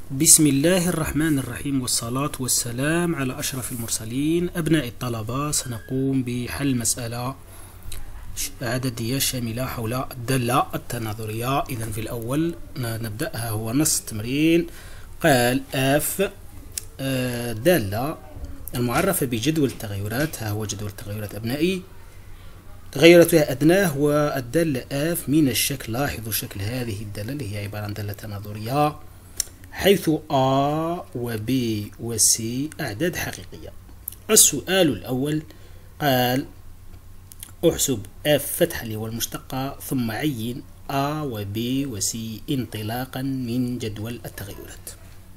بسم الله الرحمن الرحيم، والصلاة والسلام على أشرف المرسلين. أبناء الطلبة، سنقوم بحل مسألة عددية شاملة حول الدالة التناظرية. إذا في الأول نبدأها هو نص التمرين. قال اف دالة المعرفة بجدول التغيرات. ها هو جدول التغيرات أبنائي، تغيراتها أدناه والدالة اف من الشكل. لاحظوا شكل هذه الدالة اللي هي عبارة عن دالة تناظرية، حيث A و B و C أعداد حقيقية. السؤال الأول قال احسب F فتحة اللي هو المشتقة، ثم عين A و B و C انطلاقا من جدول التغيرات.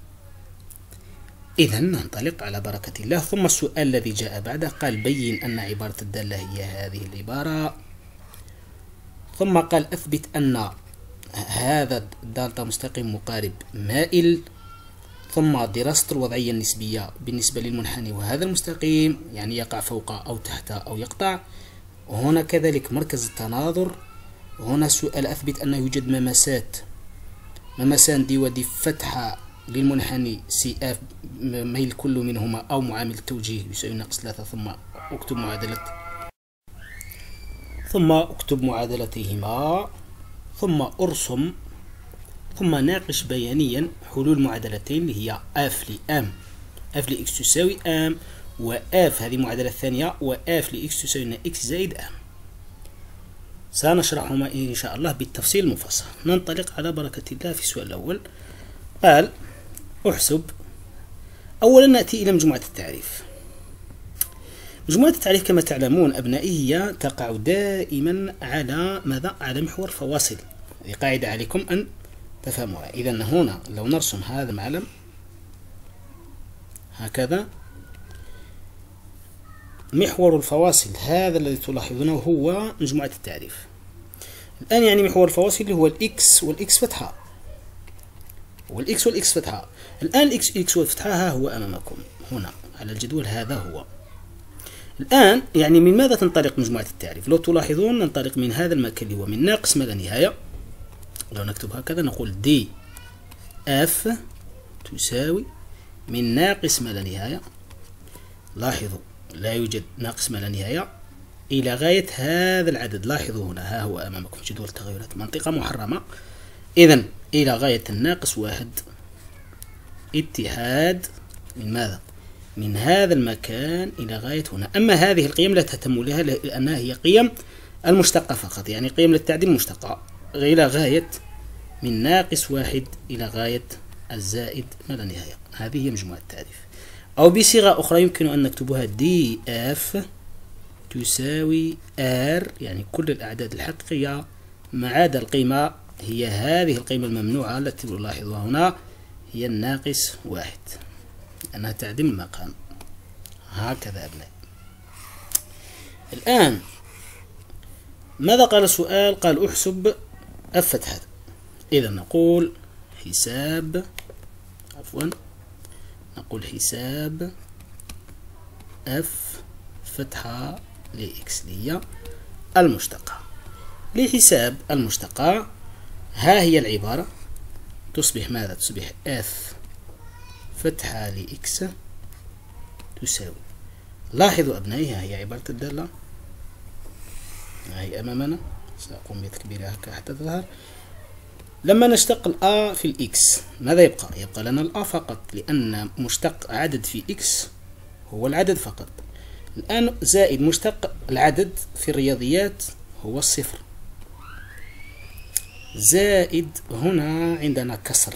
إذا ننطلق على بركة الله. ثم السؤال الذي جاء بعده قال بين أن عبارة الدالة هي هذه العبارة، ثم قال أثبت أن هذا الدالتا مستقيم مقارب مائل، ثم دراسة الوضعية النسبية بالنسبة للمنحني وهذا المستقيم، يعني يقع فوق أو تحت أو يقطع. وهنا كذلك مركز التناظر. هنا سؤال أثبت أن يوجد ممسان دي ودي فتحة للمنحني سي اف ميل كل منهما أو معامل التوجيه يساوي ناقص 3، ثم اكتب معادلتهما، ثم ارسم، ثم ناقش بيانيا حلول معادلتين اللي هي اف لام، اف لاكس تساوي ام، واف هذه المعادلة الثانية، واف لاكس تساوي اكس زائد ام. سنشرحهما ان شاء الله بالتفصيل المفصل. ننطلق على بركة الله في السؤال الأول. قال احسب. أولا نأتي إلى مجموعة التعريف. مجموعة التعريف كما تعلمون أبنائي هي تقع دائما على ماذا؟ على محور فواصل. هذه قاعدة عليكم أن تفهموها. إذا هنا لو نرسم هذا المعلم هكذا، محور الفواصل هذا الذي تلاحظونه هو مجموعة التعريف. الآن يعني محور الفواصل اللي هو الإكس والإكس فتحة، والإكس فتحة. الآن الإكس والفتحة ها هو أمامكم هنا على الجدول، هذا هو. الآن يعني من ماذا تنطلق مجموعة التعريف؟ لو تلاحظون ننطلق من هذا المكان اللي هو من ناقص ما لا نهاية. لو نكتب هكذا نقول دي اف تساوي من ناقص ما لا نهاية، لاحظوا لا يوجد ناقص ما لا نهاية، إلى غاية هذا العدد. لاحظوا هنا ها هو أمامكم جدول التغيرات، منطقة محرمة. إذن إلى غاية الناقص 1 اتحاد من ماذا؟ من هذا المكان إلى غاية هنا. أما هذه القيم لا تهتم لها لأنها هي قيم المشتقة فقط، يعني قيم للتعديل المشتقة، إلى غاية من ناقص 1 إلى غاية الزائد ما لا نهاية. هذه هي مجموعة التعريف. أو بصيغة أخرى يمكن أن نكتبها دي اف تساوي ار، يعني كل الأعداد الحقيقية ما عدا القيمة، هي هذه القيمة الممنوعة التي نلاحظها هنا، هي الناقص 1 لأنها تعدم المقام. هكذا أبنائي. الآن ماذا قال السؤال؟ قال احسب اف فتحة. إذا نقول حساب اف فتحة لإكس هي المشتقة. لحساب المشتقة ها هي العبارة تصبح ماذا؟ تصبح اف فتحة لإكس تساوي، لاحظوا أبنائي ها هي عبارة الدالة، هي أمامنا، سأقوم بتكبيرها حتى تظهر. لما نشتق الأ في الإكس ماذا يبقى؟ يبقى لنا الأ فقط، لأن مشتق عدد في إكس هو العدد فقط. الآن زائد مشتق العدد في الرياضيات هو الصفر، زائد هنا عندنا كسر.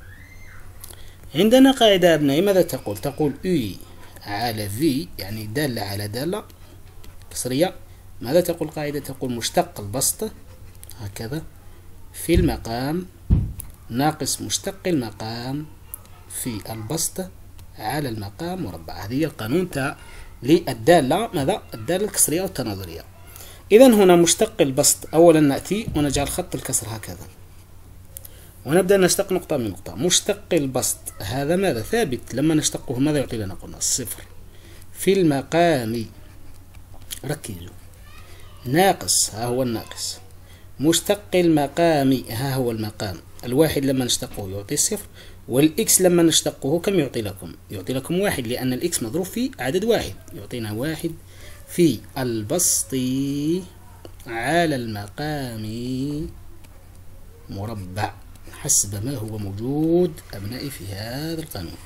عندنا قاعدة أبنائي ماذا تقول؟ تقول اي على في، يعني دالة على دالة كسرية. ماذا تقول قاعدة؟ تقول مشتق البسط هكذا في المقام ناقص مشتق المقام في البسط على المقام مربع. هذه القانون تاع للدالة ماذا؟ الدالة الكسرية أو التناظرية. إذا هنا مشتق البسط، أولا نأتي ونجعل خط الكسر هكذا ونبدأ نشتق نقطة من نقطة. مشتق البسط هذا ماذا؟ ثابت، لما نشتقه ماذا يعطي لنا؟ قلنا الصفر في المقام، ركزوا، ناقص ها هو الناقص مشتق المقام، ها هو المقام. الواحد لما نشتقه يعطي صفر، والإكس لما نشتقه كم يعطي لكم؟ يعطي لكم واحد، لأن الإكس مضروب في عدد واحد، يعطينا واحد في البسط على المقام مربع، حسب ما هو موجود أبنائي في هذا القانون.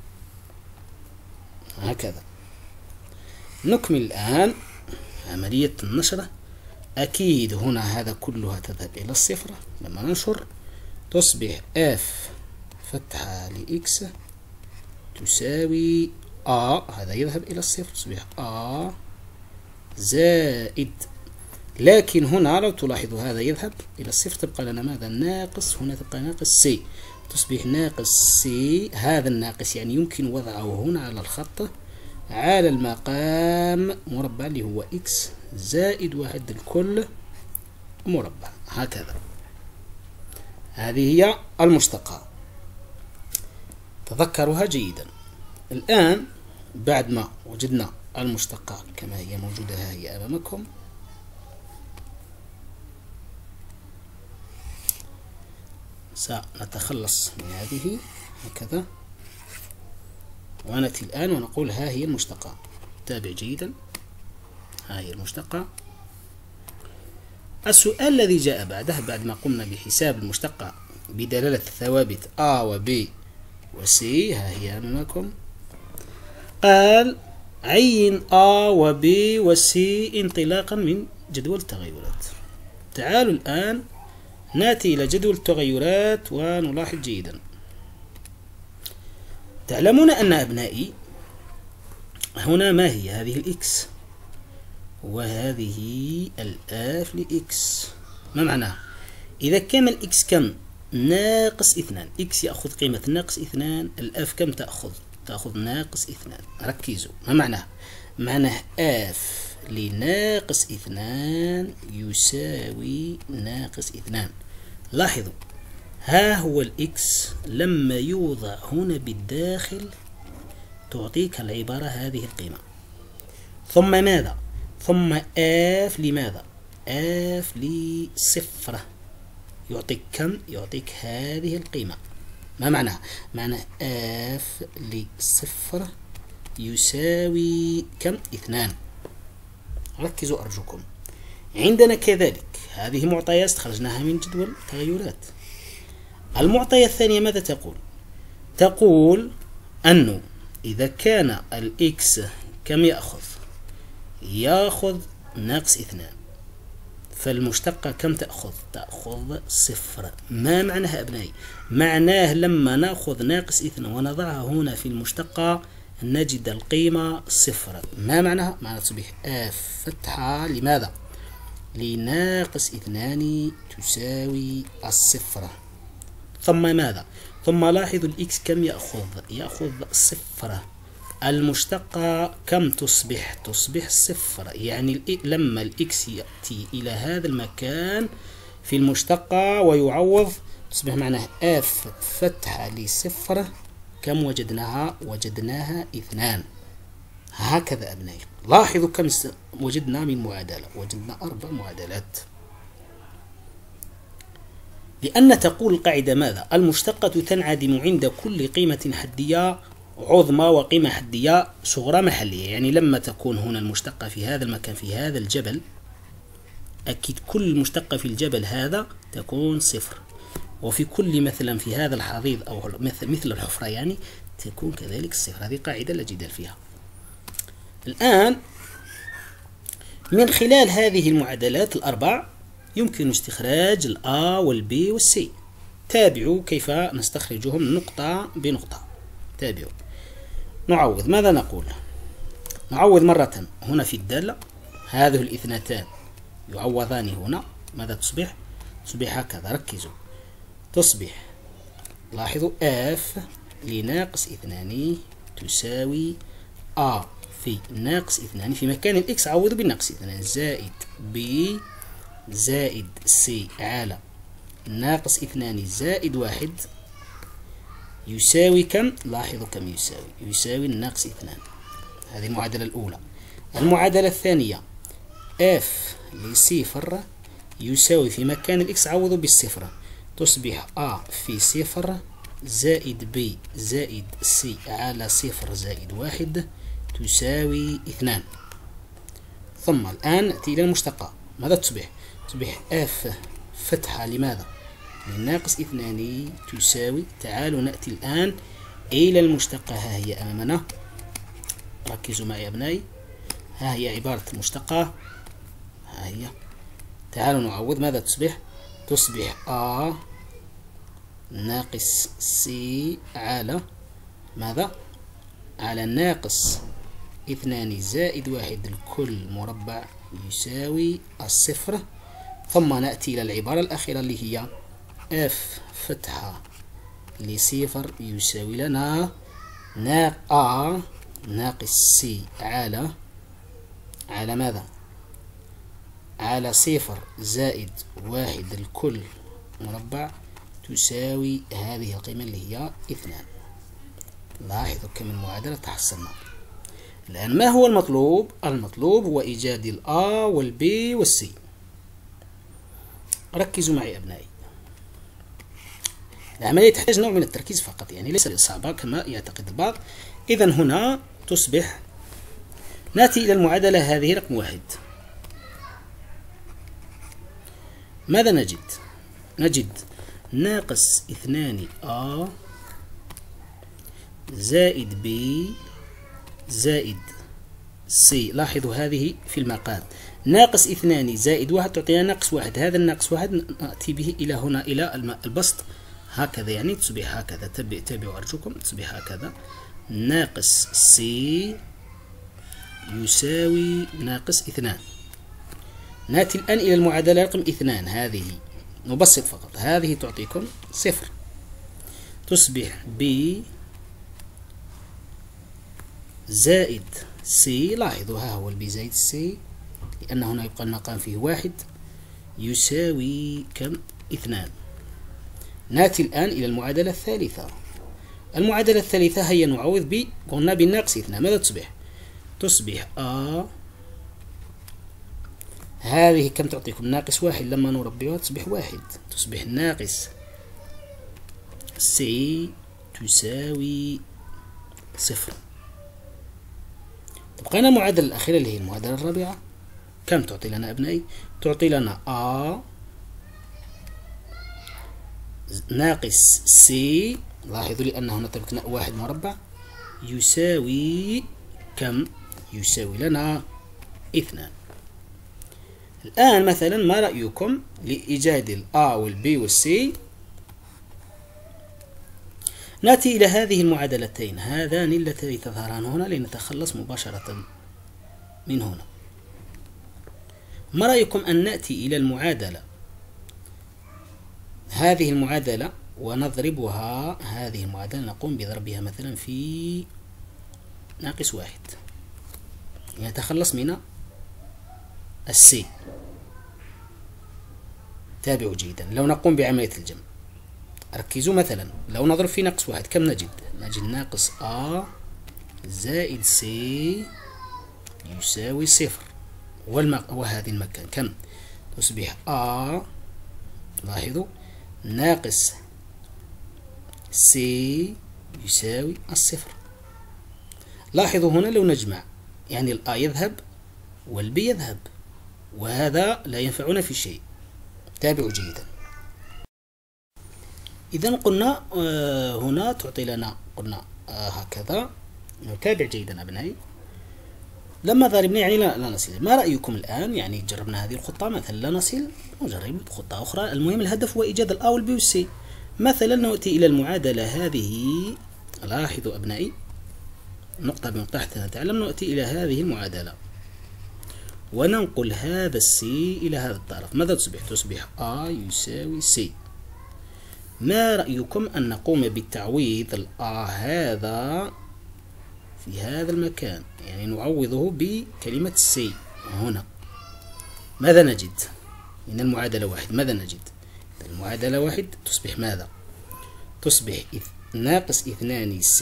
هكذا نكمل الآن عملية النشرة. أكيد هنا هذا كلها تذهب إلى الصفر، لما ننشر تصبح اف فتحة لإكس تساوي هذا يذهب إلى الصفر، تصبح زائد، لكن هنا لو تلاحظوا هذا يذهب إلى الصفر، تبقى لنا ماذا؟ ناقص، هنا تبقى ناقص سي، تصبح ناقص سي. هذا الناقص يعني يمكن وضعه هنا على الخط على المقام مربع اللي هو إكس زائد واحد الكل مربع. هكذا هذه هي المشتقة، تذكروها جيدا. الآن بعد ما وجدنا المشتقة كما هي موجودة، ها هي أمامكم، سنتخلص من هذه هكذا، ونأتي الآن ونقول ها هي المشتقة. تابع جيدا، ها هي المشتقة. السؤال الذي جاء بعده بعد ما قمنا بحساب المشتقة بدلالة الثوابت A و B و C، ها هي أمامكم، قال عين A و B و C انطلاقا من جدول التغيرات. تعالوا الآن نأتي إلى جدول التغيرات ونلاحظ جيدا. تعلمون أن أبنائي هنا ما هي؟ هذه الإكس وهذه الآف لإكس. ما معناه؟ إذا كان الإكس كم؟ ناقص 2. إكس يأخذ قيمة ناقص 2، الآف كم تأخذ؟ تأخذ ناقص 2. ركزوا، ما معناه؟ معناه آف لناقص 2 يساوي ناقص 2. لاحظوا، ها هو الإكس لما يوضع هنا بالداخل تعطيك العبارة هذه القيمة، ثم ماذا؟ ثم آف لماذا؟ آف لصفر يعطيك كم؟ يعطيك هذه القيمة. ما معناها؟ معناه آف لصفر يساوي كم؟ 2. ركزوا أرجوكم. عندنا كذلك هذه معطيات استخرجناها من جدول التغيرات. المعطية الثانية ماذا تقول؟ تقول أنه إذا كان الإكس كم يأخذ؟ يأخذ ناقص 2، فالمشتقة كم تأخذ؟ تأخذ صفر. ما معناها أبنائي؟ معناه لما نأخذ ناقص 2 ونضعها هنا في المشتقة نجد القيمة صفر. ما معناها؟ معناها تصبح آف فتحة لماذا؟ لناقص 2 تساوي الصفر. ثم ماذا؟ ثم لاحظوا الإكس كم يأخذ؟ يأخذ صفر. المشتقة كم تصبح؟ تصبح صفر. يعني لما الإكس يأتي إلى هذا المكان في المشتقة ويعوض تصبح معناه آف فتحة لصفر. كم وجدناها؟ وجدناها 2. هكذا أبنائي، لاحظوا كم وجدنا من معادلة، وجدنا 4 معادلات. لأن تقول القاعدة ماذا؟ المشتقة تنعدم عند كل قيمة حدية عظمى وقيمة حدية صغرى محلية. يعني لما تكون هنا المشتقة في هذا المكان في هذا الجبل، أكيد كل مشتقة في الجبل هذا تكون صفر، وفي كل مثلا في هذا الحضيض أو مثل الحفرة يعني تكون كذلك صفر. هذه قاعدة لا جدال فيها. الآن من خلال هذه المعادلات ال4 يمكن استخراج الA والB والC. تابعوا كيف نستخرجهم نقطة بنقطة. تابعوا. نعوض. ماذا نقول؟ نعوض مرة هنا في الدالة، هذه الاثنتان يعوضان هنا. ماذا تصبح؟ تصبح هكذا. ركزوا، تصبح لاحظوا F لناقص 2 تساوي A في ناقص 2 في مكان الإكس عوضوا بالناقص 2 زائد B زائد C على ناقص 2 زائد 1 يساوي كم؟ لاحظوا كم يساوي؟ يساوي الناقص 2. هذه المعادلة الأولى. المعادلة الثانية F لصفر يساوي في مكان الإكس عوضوا بالصفر، تصبح في صفر زائد ب زائد سي على صفر زائد واحد تساوي 2. ثم الآن نأتي إلى المشتقة. ماذا تصبح؟ تصبح اف فتحة لماذا؟ لناقص 2 تساوي، تعالوا نأتي الآن إلى المشتقة. ها هي أمامنا، ركزوا معي يا أبنائي، ها هي عبارة المشتقة، ها هي. تعالوا نعوض. ماذا تصبح؟ تصبح ناقص سي على ماذا؟ على ناقص 2 زائد 1 الكل مربع يساوي الصفر. ثم نأتي إلى العبارة الأخيرة اللي هي اف فتحة لصفر يساوي لنا ناقص سي على ماذا؟ على صفر زائد 1 الكل مربع تساوي هذه القيمة اللي هي 2. لاحظوا كم المعادلة تحصلنا. الآن ما هو المطلوب؟ المطلوب هو إيجاد الA والB والC. ركزوا معي أبنائي، العملية تحتاج نوع من التركيز فقط، يعني ليس صعبة كما يعتقد البعض. إذا هنا تصبح، نأتي إلى المعادلة هذه رقم 1. ماذا نجد؟ نجد ناقص 2A زائد B زائد C. لاحظوا هذه في المقام، ناقص 2 زائد 1 تعطينا ناقص 1. هذا الناقص 1 نأتي به إلى هنا إلى البسط هكذا، يعني تصبح هكذا. تابعوا أرجوكم، تصبح هكذا ناقص C يساوي ناقص 2. نأتي الآن إلى المعادلة رقم 2. هذه نبسط فقط، هذه تعطيكم صفر، تصبح B زائد C. لاحظوا ها هو البي زائد C، لأن هنا يبقى المقام فيه 1 يساوي كم؟ 2. نأتي الآن إلى المعادلة الثالثة. المعادلة الثالثة هي نعوض ب، قلنا بالناقص 2. ماذا تصبح؟ تصبح هذه كم تعطيكم؟ ناقص 1 لما نربيها تصبح 1، تصبح ناقص C تساوي 0. تبقى لنا المعادلة الأخيرة اللي هي المعادلة الرابعة. كم تعطي لنا أبنائي؟ تعطي لنا ناقص C، لاحظوا لأن هنا تركنا 1 مربع، يساوي كم؟ يساوي لنا 2. الآن مثلا ما رأيكم لإيجاد الA والB والC؟ نأتي إلى هذه المعادلتين، هذان اللتين تظهران هنا لنتخلص مباشرة من هنا. ما رأيكم أن نأتي إلى المعادلة، هذه المعادلة، ونضربها، هذه المعادلة نقوم بضربها مثلا في ناقص 1 لنتخلص من السي. تابعوا جيدا. لو نقوم بعملية الجمع، ركزوا، مثلا لو نضرب في ناقص 1 كم نجد؟ نجد ناقص A زائد C يساوي 0. وهذه المكان كم؟ تصبح A، لاحظوا، ناقص C يساوي 0. لاحظوا هنا لو نجمع يعني الA يذهب والB يذهب، وهذا لا ينفعنا في شيء. تابعوا جيدا. إذا قلنا هنا تعطي لنا، قلنا هكذا. نتابع جيدا أبنائي. لما ضربنا يعني لا نصل. ما رأيكم الآن؟ يعني جربنا هذه الخطة مثلا لا نصل، نجرب خطة أخرى. المهم الهدف هو إيجاد الA والB والC. مثلا نأتي إلى المعادلة هذه، لاحظوا أبنائي نقطة بنقطة حتى نتعلم. نأتي إلى هذه المعادلة وننقل هذا السي إلى هذا الطرف. ماذا تصبح؟ تصبح A يساوي C. ما رأيكم أن نقوم بالتعويض الA هذا في هذا المكان، يعني نعوضه بكلمة C هنا. ماذا نجد؟ من المعادلة 1 ماذا نجد؟ المعادلة 1 تصبح ماذا؟ تصبح ناقص 2C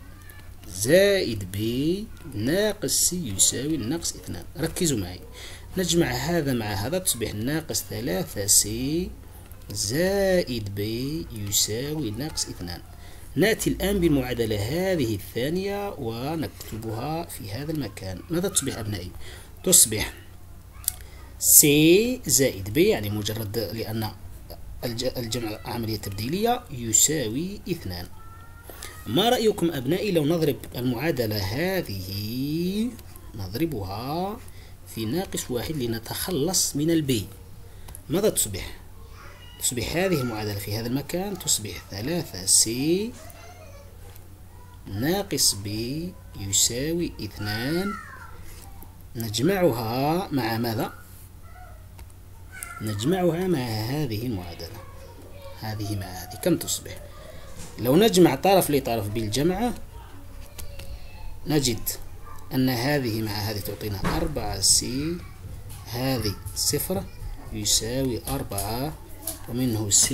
زائد B ناقص C يساوي ناقص 2. ركزوا معي، نجمع هذا مع هذا تصبح ناقص 3c زائد b يساوي ناقص 2. نأتي الآن بالمعادلة هذه الثانية ونكتبها في هذا المكان. ماذا تصبح أبنائي؟ تصبح c زائد b، يعني مجرد لأن الجمع عملية تبديلية، يساوي 2. ما رأيكم أبنائي لو نضرب المعادلة هذه، نضربها في ناقص 1 لنتخلص من البي؟ ماذا تصبح؟ تصبح هذه المعادلة في هذا المكان تصبح 3c ناقص b يساوي 2. نجمعها مع ماذا؟ نجمعها مع هذه المعادلة، هذه مع هذه، كم تصبح؟ لو نجمع طرف لطرف بالجمع نجد أن هذه مع هذه تعطينا 4c، هذه 0 يساوي 4، ومنه c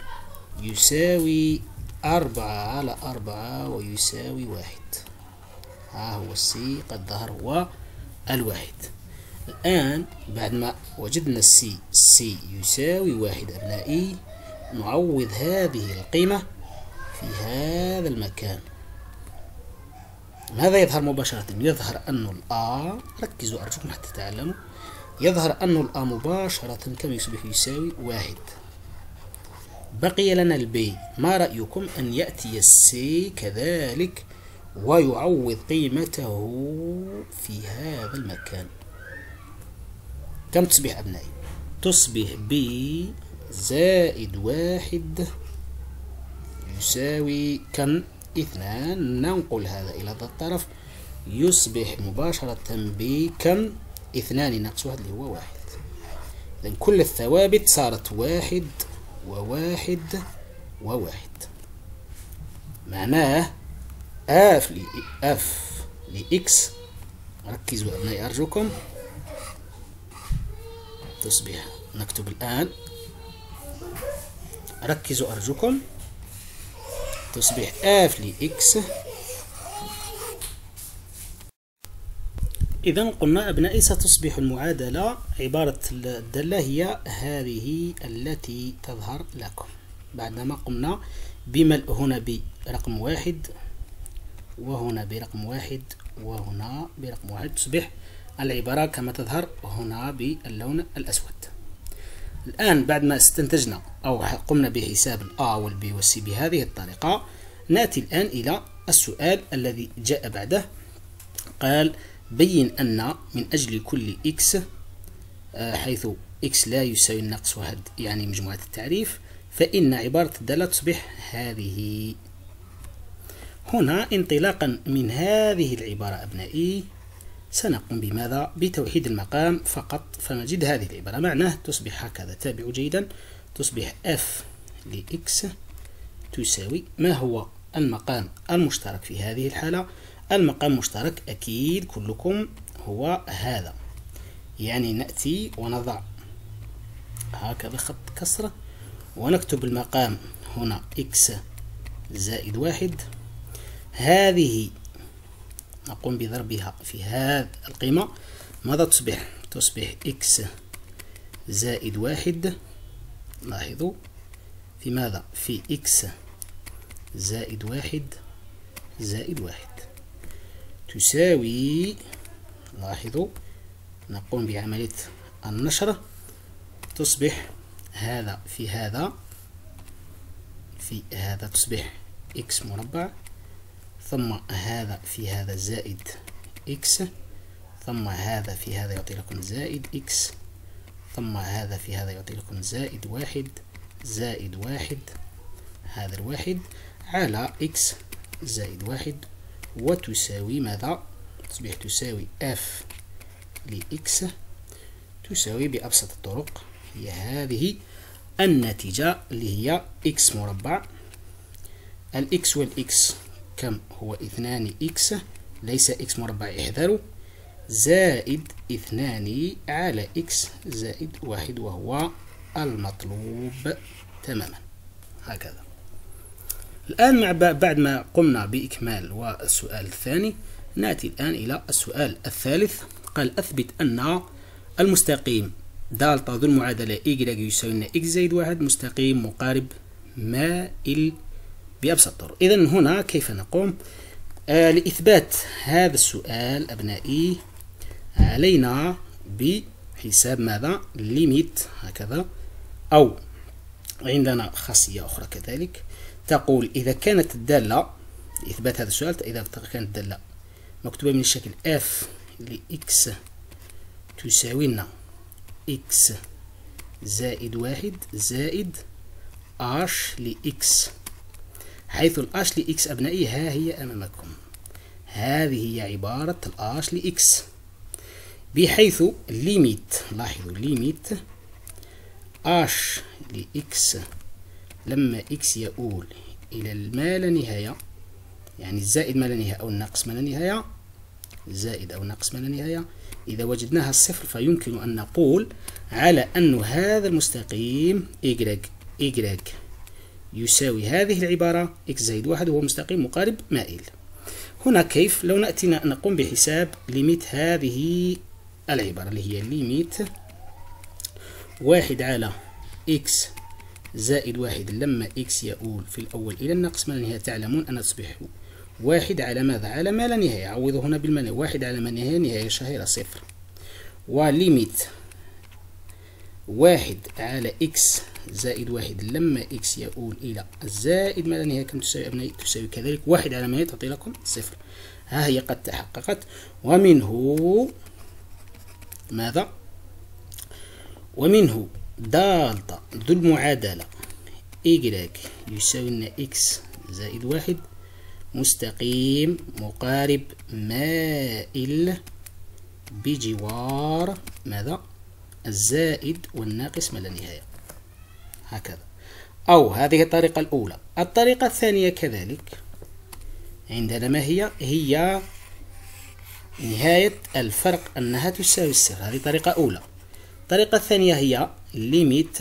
يساوي 4 على 4 ويساوي 1. ها هو c قد ظهر هو الواحد. الآن بعد ما وجدنا c يساوي 1 أبنائي، نعوض هذه القيمة في هذا المكان. ماذا يظهر مباشرة؟ يظهر أن الآ، ركزوا أرجوكم حتى تعلموا، يظهر أن الآ مباشرة كم يصبح؟ يساوي 1. بقي لنا البي. ما رأيكم أن يأتي السي كذلك ويعوض قيمته في هذا المكان؟ كم تصبح أبنائي؟ تصبح بي زائد 1 يساوي كم؟ 2. ننقل هذا إلى ذا الطرف، يصبح مباشرة ب كم؟ 2 ناقص 1 اللي هو 1. إذن كل الثوابت صارت 1 و1 و1. معناه اف لإكس، ركزوا أبنائي أرجوكم، تصبح، نكتب الآن، ركزوا أرجوكم، تصبح اف لإكس. إذا قلنا أبنائي ستصبح المعادلة عبارة الدالة هي هذه التي تظهر لكم بعدما قمنا بملء هنا برقم 1 وهنا برقم 1 وهنا برقم 1، تصبح العبارة كما تظهر هنا باللون الأسود. الآن بعد ما استنتجنا أو قمنا بحساب الA والB والC بهذه الطريقة، نأتي الآن إلى السؤال الذي جاء بعده. قال بين أن من أجل كل x حيث x لا يساوي الناقص 1 يعني مجموعة التعريف، فإن عبارة الدالة تصبح هذه. هنا انطلاقا من هذه العبارة أبنائي سنقوم بماذا؟ بتوحيد المقام فقط، فنجد هذه العبارة معناه تصبح هكذا. تابعوا جيدا، تصبح f لx تساوي، ما هو المقام المشترك في هذه الحالة؟ المقام المشترك أكيد كلكم هو هذا، يعني نأتي ونضع هكذا خط كسر ونكتب المقام هنا x زائد 1. هذه نقوم بضربها في هذه القيمة، ماذا تصبح؟ تصبح x زائد 1. لاحظوا في ماذا؟ في x زائد 1 زائد 1 تساوي، لاحظوا نقوم بعملية النشر، تصبح هذا في هذا في هذا تصبح x مربع، ثم هذا في هذا زائد x، ثم هذا في هذا يعطي لكم زائد x، ثم هذا في هذا يعطي لكم زائد 1 زائد 1، هذا الواحد على x زائد 1، وتساوي ماذا؟ تصبح تساوي f لx تساوي بأبسط الطرق هي هذه النتيجة اللي هي x مربع، الx والx كم هو 2x ليس x مربع احذروا، زائد 2 على x زائد 1 وهو المطلوب تماما هكذا. الآن بعد ما قمنا بإكمال والسؤال الثاني، نأتي الآن إلى السؤال الثالث. قال أثبت أن المستقيم دالتا ذو المعادلة إيجريج يساوي لنا إكس زائد واحد مستقيم مقارب مائل بأبسط الطرق. إذن هنا كيف نقوم؟ لإثبات هذا السؤال أبنائي علينا بحساب ماذا؟ ليميت هكذا، أو عندنا خاصية أخرى كذلك تقول إذا كانت الدالة لإثبات هذا السؤال، إذا كانت الدالة مكتوبة من الشكل f لإكس تساوي لنا إكس زائد واحد زائد h لإكس، حيث الh لإكس أبنائي ها هي أمامكم، هذه هي عبارة الh لإكس، بحيث ليميت، لاحظوا ليميت h لإكس لما إكس يؤول إلى ما لا نهاية، يعني الزائد ما لا نهاية أو الناقص ما لا نهاية، زائد أو ناقص ما لا نهاية، إذا وجدناها الصفر فيمكن أن نقول على أن هذا المستقيم إيجريج يساوي هذه العبارة إكس زائد واحد وهو مستقيم مقارب مائل. هنا كيف؟ لو نأتينا نقوم بحساب ليميت هذه العبارة اللي هي ليميت واحد على إكس زائد واحد لما إكس يؤول في الأول إلى الناقص ما لا نهاية، تعلمون أن تصبح واحد على ماذا؟ على ما لا نهاية، عوضوا هنا بالما لا، واحد على ما نهاية، نهاية شهيرة صفر، وليميت واحد على إكس زائد واحد لما إكس يؤول إلى الزائد ما لا نهاية كم تساوي أبنائي؟ تساوي كذلك واحد على ما نهاية، تعطي لكم صفر. ها هي قد تحققت. ومنه ماذا؟ ومنه دالتا ذو المعادلة إيجريج يساوي لنا إكس زائد واحد مستقيم مقارب مائل بجوار ماذا؟ الزائد والناقص ما لا نهاية، هكذا. أو هذه الطريقة الأولى. الطريقة الثانية كذلك عندنا ما هي؟ هي نهاية الفرق أنها تساوي الصفر، هذه طريقة أولى. الطريقة الثانية هي ليميت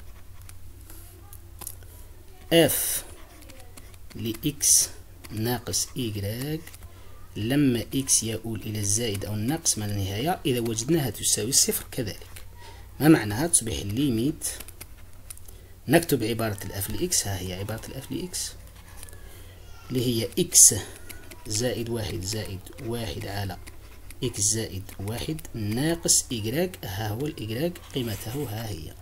f لإكس ناقص إيجريج لما إكس يؤول إلى الزائد أو الناقص ما لا نهاية، إذا وجدناها تساوي الصفر كذلك. ما معناها؟ تصبح الليميت، نكتب عبارة الأف لإكس، ها هي عبارة الأف لإكس اللي هي إكس زائد واحد زائد واحد على إكس زائد واحد ناقص إيجريج، ها هو الإيجريج قيمته ها هي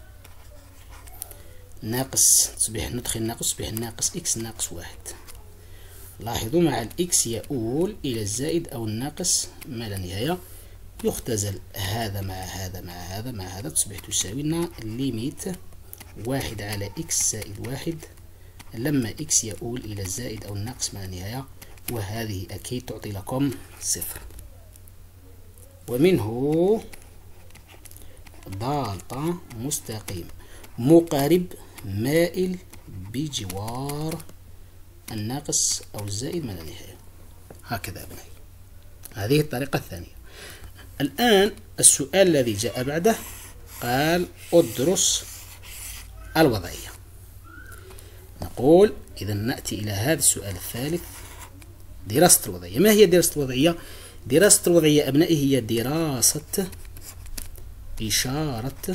ناقص، تصبح ندخل ناقص، تصبح ناقص إكس ناقص واحد. لاحظوا مع الإكس يؤول إلى الزائد أو الناقص ما لا نهاية، يختزل هذا مع هذا مع هذا مع هذا، تصبح تساوي لنا ليميت واحد على إكس زائد واحد لما إكس يؤول إلى الزائد أو الناقص ما لا نهاية، وهذه أكيد تعطي لكم صفر. ومنه دالتا مستقيم مقارب مائل بجوار الناقص أو الزائد ما لا نهاية، هكذا أبنائي. هذه الطريقة الثانية. الآن السؤال الذي جاء بعده قال ادرس الوضعية. نقول إذا نأتي إلى هذا السؤال الثالث، دراسة الوضعية. ما هي دراسة الوضعية؟ دراسة الوضعية أبنائي هي دراسة إشارة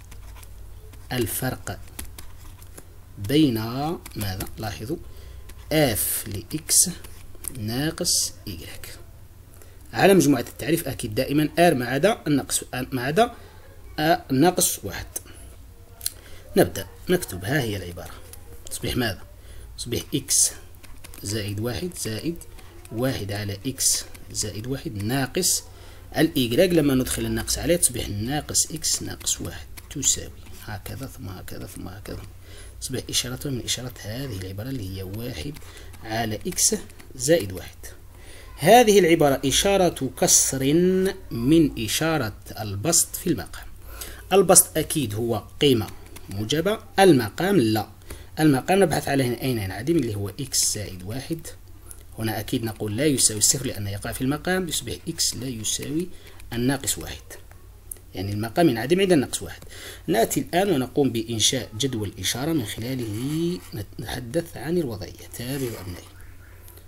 الفرق بين ماذا؟ لاحظوا f لإكس ناقص y على مجموعة التعريف أكيد دائما r ما عدا الناقص، ما عدا الناقص واحد. نبدأ نكتب، ها هي العبارة، تصبح ماذا؟ تصبح x زائد واحد زائد واحد على x زائد واحد ناقص الإيجراج، لما ندخل الناقص عليه تصبح ناقص x ناقص واحد تساوي هكذا ثم هكذا ثم هكذا، تصبح إشارة من إشارات هذه العبارة اللي هي واحد على x زائد واحد. هذه العبارة إشارة كسر من إشارة البسط في المقام. البسط أكيد هو قيمة موجبة، المقام لا، المقام نبحث عليه أين ينعدم اللي هو x زائد واحد. هنا أكيد نقول لا يساوي الصفر لأنه يقع في المقام، يصبح x لا يساوي الناقص واحد، يعني المقام ينعدم عند الناقص واحد. نأتي الآن ونقوم بإنشاء جدول إشارة من خلاله نتحدث عن الوضعية. تابعوا أبنائي،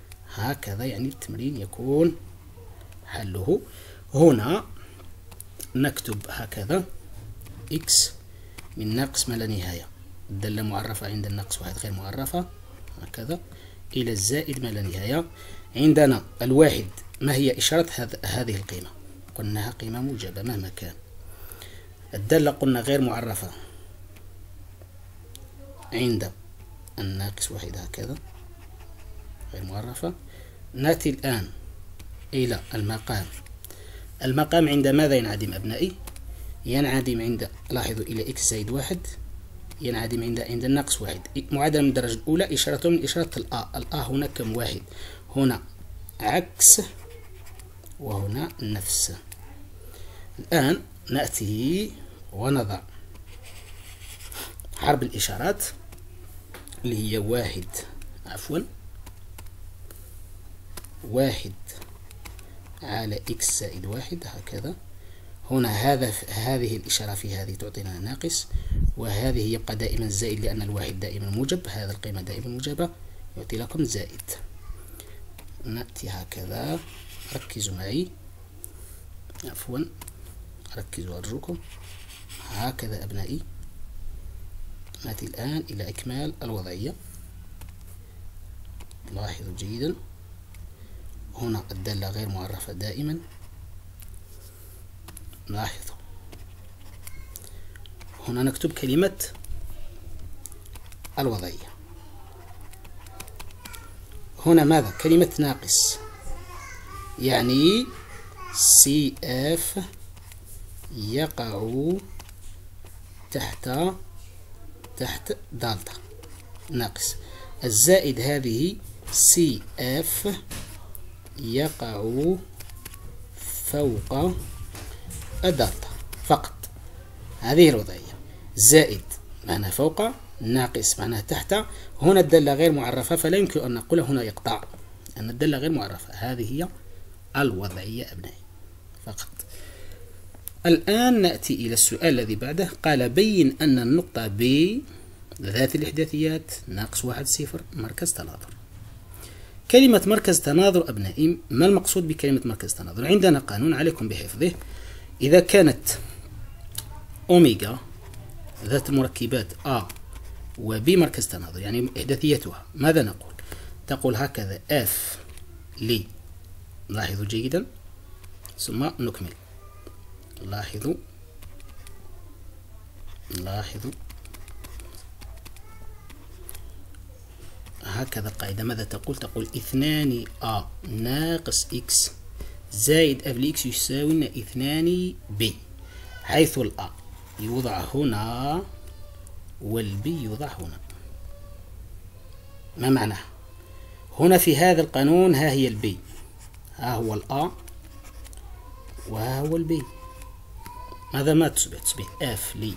هكذا يعني التمرين يكون حله. هنا نكتب هكذا إكس من ناقص ما لا نهاية، الدالة معرفة عند الناقص واحد غير معرفة هكذا، إلى الزائد ما لا نهاية. عندنا الواحد ما هي إشارة هذه القيمة؟ قلناها قيمة موجبة مهما كان. الدالة قلنا غير معرفة عند الناقص واحد هكذا غير معرفة. نأتي الآن إلى المقام. المقام عند ماذا ينعدم أبنائي؟ ينعدم عند، لاحظوا، إلى إكس زائد واحد، ينعدم عند الناقص واحد. معادلة من الدرجة الأولى، إشارة من إشارة الآ هنا كم؟ واحد. هنا عكس وهنا نفس. الآن نأتي ونضع حرب الإشارات اللي هي واحد، عفوا، واحد على إكس زائد واحد هكذا. هنا هذه الإشارة في هذه تعطينا ناقص، وهذه يبقى دائما زائد لأن الواحد دائما موجب، هذا القيمة دائما موجبة يعطي لكم زائد. نأتي هكذا، ركزوا معي، عفوا ركزوا أرجوكم، هكذا أبنائي. نأتي الآن إلى إكمال الوضعية. لاحظوا جيدا، هنا الدالة غير معرفة دائما، لاحظوا. هنا نكتب كلمة الوضعية. هنا ماذا؟ كلمة ناقص، يعني سي اف يقع تحت دالتا ناقص. الزائد هذه سي اف يقع فوق الدالتا فقط. هذه الوضعية. زائد معناها فوق، ناقص معناها تحت. هنا الدالة غير معرفة فلا يمكن أن نقول هنا يقطع، أن الدالة غير معرفة. هذه هي الوضعية أبنائي فقط. الآن نأتي إلى السؤال الذي بعده. قال بين أن النقطة ب ذات الإحداثيات ناقص واحد صفر مركز تناظر. كلمة مركز تناظر أبنائي، ما المقصود بكلمة مركز تناظر؟ عندنا قانون عليكم بحفظه. إذا كانت أوميجا ذات المركبات A و B مركز تناظر، يعني إحداثيتها، ماذا نقول؟ تقول هكذا F لي، لاحظوا جيدا ثم نكمل. لاحظوا هكذا القاعدة ماذا تقول؟ تقول 2 A ناقص X زائد F لإكس يساوي 2 B، حيث الA يوضع هنا والبي يوضع هنا. ما معناه؟ هنا في هذا القانون ها هي البي، ها هو الA وها هو البي. ماذا ما تصبح؟ تصبح F لي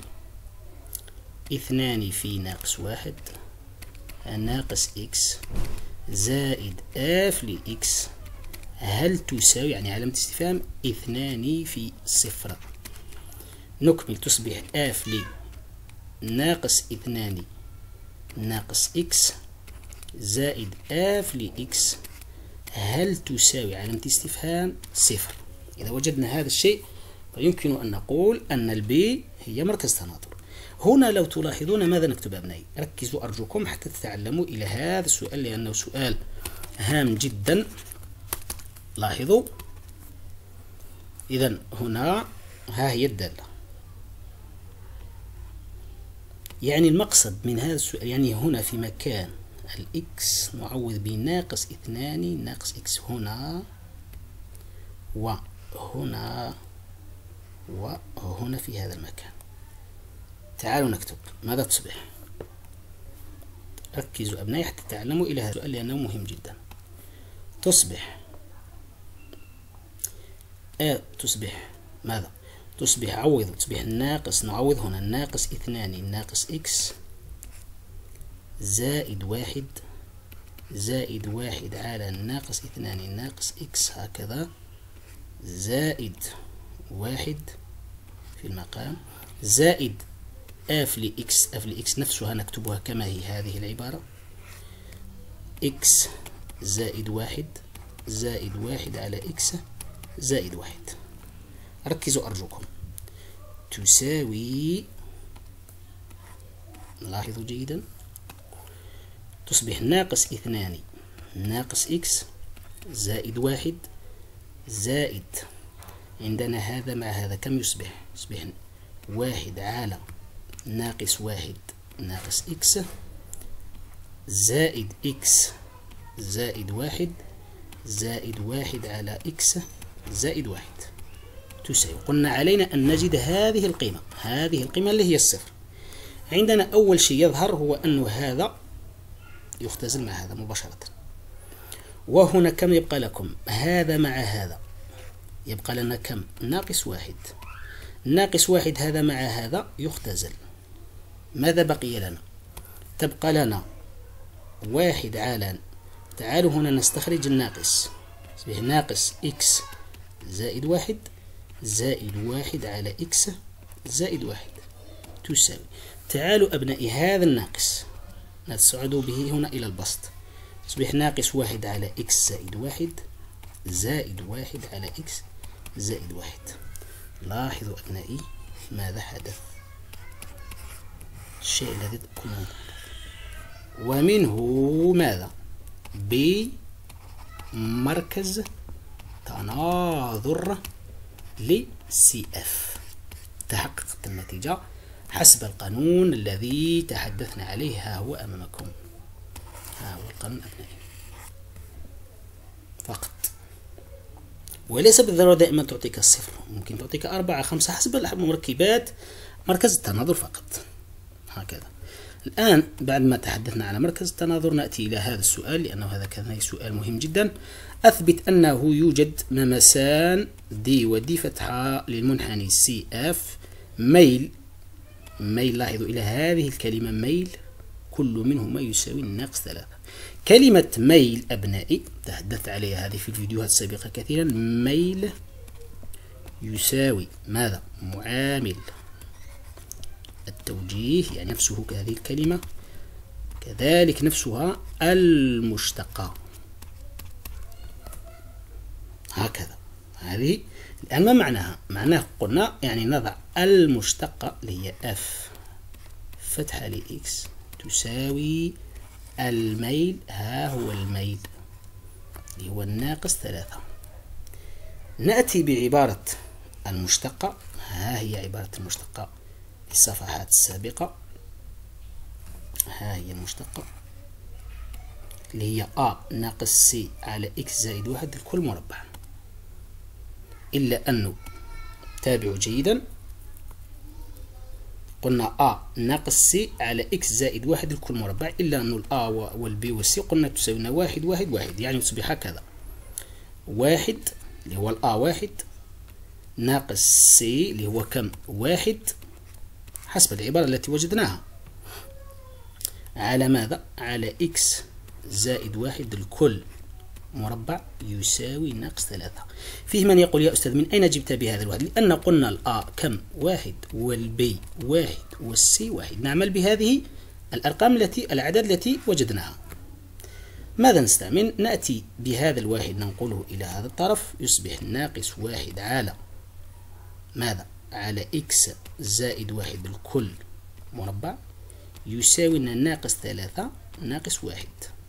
2 في ناقص واحد ناقص X زائد F لX، هل تساوي، يعني علامة استفهام، 2 في صفر. نكمل، تصبح F لي ناقص 2 ناقص X زائد F لX، هل تساوي علامة استفهام صفر. إذا وجدنا هذا الشيء فيمكن أن نقول أن البي هي مركز تناظر. هنا لو تلاحظون ماذا نكتب أبنائي؟ ركزوا أرجوكم حتى تتعلموا إلى هذا السؤال لأنه سؤال هام جدا. لاحظوا، إذن هنا ها هي الدالة، يعني المقصد من هذا السؤال، يعني هنا في مكان الإكس نعوض بناقص 2 ناقص إكس هنا وهنا وهنا في هذا المكان. تعالوا نكتب ماذا تصبح. ركزوا أبنائي حتى تعلموا إلى هذا السؤال لأنه مهم جدا. تصبح تصبح ماذا؟ تصبح عوض، تصبح الناقص، نعوض هنا الناقص 2 ناقص إكس زائد واحد على الناقص 2 ناقص إكس هكذا زائد واحد في المقام زائد اف لإكس نفسها نكتبها كما هي هذه العبارة، إكس زائد واحد على إكس زائد واحد. ركزوا أرجوكم، تساوي، لاحظوا جيدا، تصبح ناقص 2 ناقص إكس زائد 1 زائد، عندنا هذا مع هذا كم يصبح؟ يصبح 1 على ناقص 1 ناقص إكس زائد إكس زائد 1 زائد 1 على إكس زائد 1 تساوي. قلنا علينا أن نجد هذه القيمة، هذه القيمة اللي هي الصفر. عندنا أول شيء يظهر هو أن هذا يختزل مع هذا مباشرة، وهنا كم يبقى لكم؟ هذا مع هذا يبقى لنا كم؟ ناقص 1. ناقص 1 هذا مع هذا يختزل. ماذا بقي لنا؟ تبقى لنا 1 على، تعالوا هنا نستخرج الناقص، يصبح ناقص إكس زائد 1 زائد 1 على إكس زائد 1 تساوي. تعالوا أبنائي هذا الناقص نصعد به هنا إلى البسط، يصبح ناقص 1 على إكس زائد 1 زائد 1 على إكس زائد 1. لاحظوا أبنائي ماذا حدث، الشيء الذي كنا، ومنه ماذا؟ بمركز تناظر لسي اف تحققت النتيجة حسب القانون الذي تحدثنا عليه. ها هو أمامكم، ها هو القانون أبنائي فقط، وليس بالضرورة دائما تعطيك الصفر، ممكن تعطيك 4 5 حسب المركبات، مركز التناظر فقط. هكذا. الآن بعد ما تحدثنا على مركز التناظر نأتي إلى هذا السؤال، لأنه هذا كان سؤال مهم جدا. أثبت أنه يوجد ممسان دي ودي فتحة للمنحني سي اف ميل، لاحظوا إلى هذه الكلمة ميل، كل منهما يساوي ناقص 3. كلمة ميل أبنائي تحدثت عليها هذه في الفيديوهات السابقة كثيرا. ميل يساوي ماذا؟ معامل التوجيه، يعني نفسه كهذه الكلمة، كذلك نفسها المشتقة، هكذا. هذه الآن ما معناها؟ معناه قلنا يعني نضع المشتقة اللي هي اف فتحة لإكس تساوي الميل، ها هو الميل اللي هو الناقص 3. نأتي بعبارة المشتقة، ها هي عبارة المشتقة الصفحات السابقة، ها هي المشتقة اللي هي a ناقص c على x زائد 1 الكل مربع. إلا أنه تابعوا جيدا، قلنا a ناقص c على x زائد 1 الكل مربع، إلا أنه ال a وال b وال c قلنا تساوينا 1 1 1، يعني تصبح هكذا 1 اللي هو ال a 1 ناقص c اللي هو كم؟ 1 حسب العبارة التي وجدناها على ماذا؟ على x زائد 1 الكل مربع يساوي ناقص 3. فيه من يقول يا أستاذ من أين جبت بهذا الواحد؟ لأن قلنا الآ كم؟ 1 والبي 1 والسي 1. نعمل بهذه الأرقام الأعداد التي وجدناها. ماذا نستعمل؟ نأتي بهذا الواحد ننقله إلى هذا الطرف، يصبح ناقص 1 على ماذا؟ على x زائد 1 الكل مربع يساوي ناقص 3 ناقص 1،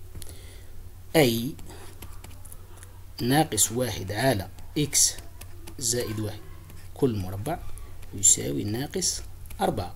أي ناقص 1 على x زائد 1 كل مربع يساوي ناقص 4.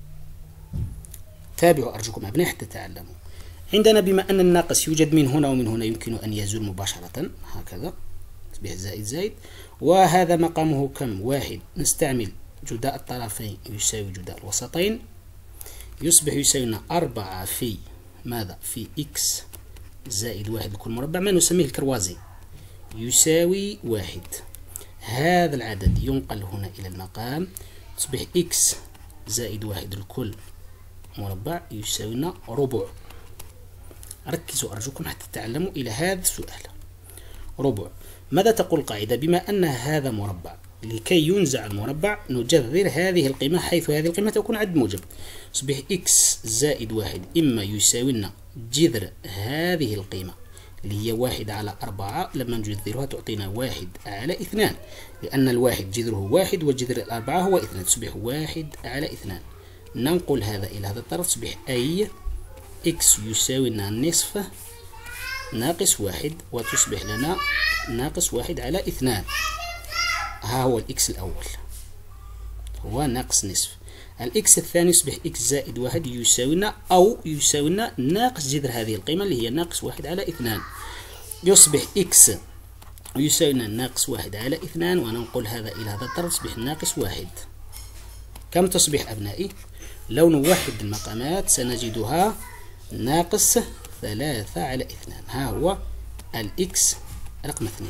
تابعوا أرجوكم أبناء حتى تعلموا. عندنا بما أن الناقص يوجد من هنا ومن هنا يمكن أن يزول مباشرة، هكذا يصبح زائد زائد، وهذا مقامه كم؟ 1. نستعمل جداء الطرفين يساوي جداء الوسطين، يصبح يساوي 4 في ماذا؟ في x زائد 1 لكل مربع، ما نسميه الكروازي، يساوي 1. هذا العدد ينقل هنا إلى المقام، تصبح x زائد 1 لكل مربع يساوي لنا ربع. ركزوا أرجوكم حتى تعلموا إلى هذا السؤال. ربع. ماذا تقول القاعدة؟ بما أن هذا مربع، لكي ينزع المربع نجذر هذه القيمة حيث هذه القيمة تكون عدد موجب، تصبح x زائد 1 إما يساوي لنا جذر هذه القيمة اللي هي 1 على 4 لما نجذرها تعطينا 1 على 2، لأن الواحد جذره 1 والجذر الأربعة هو 2، تصبح 1 على 2. ننقل هذا إلى هذا الطرف، تصبح أي إكس يساوي لنا نصف ناقص 1، وتصبح لنا ناقص 1 على 2. ها هو الإكس الأول هو ناقص نصف. الإكس الثاني يصبح إكس زائد 1 يساوي لنا أو يساوي لنا ناقص جذر هذه القيمة اللي هي ناقص 1 على 2. يصبح إكس يساوي لنا ناقص 1 على 2، وننقل هذا إلى هذا الطرف تصبح ناقص 1. كم تصبح أبنائي؟ لو نوحد المقامات سنجدها ناقص 3 على 2. ها هو الإكس رقم 2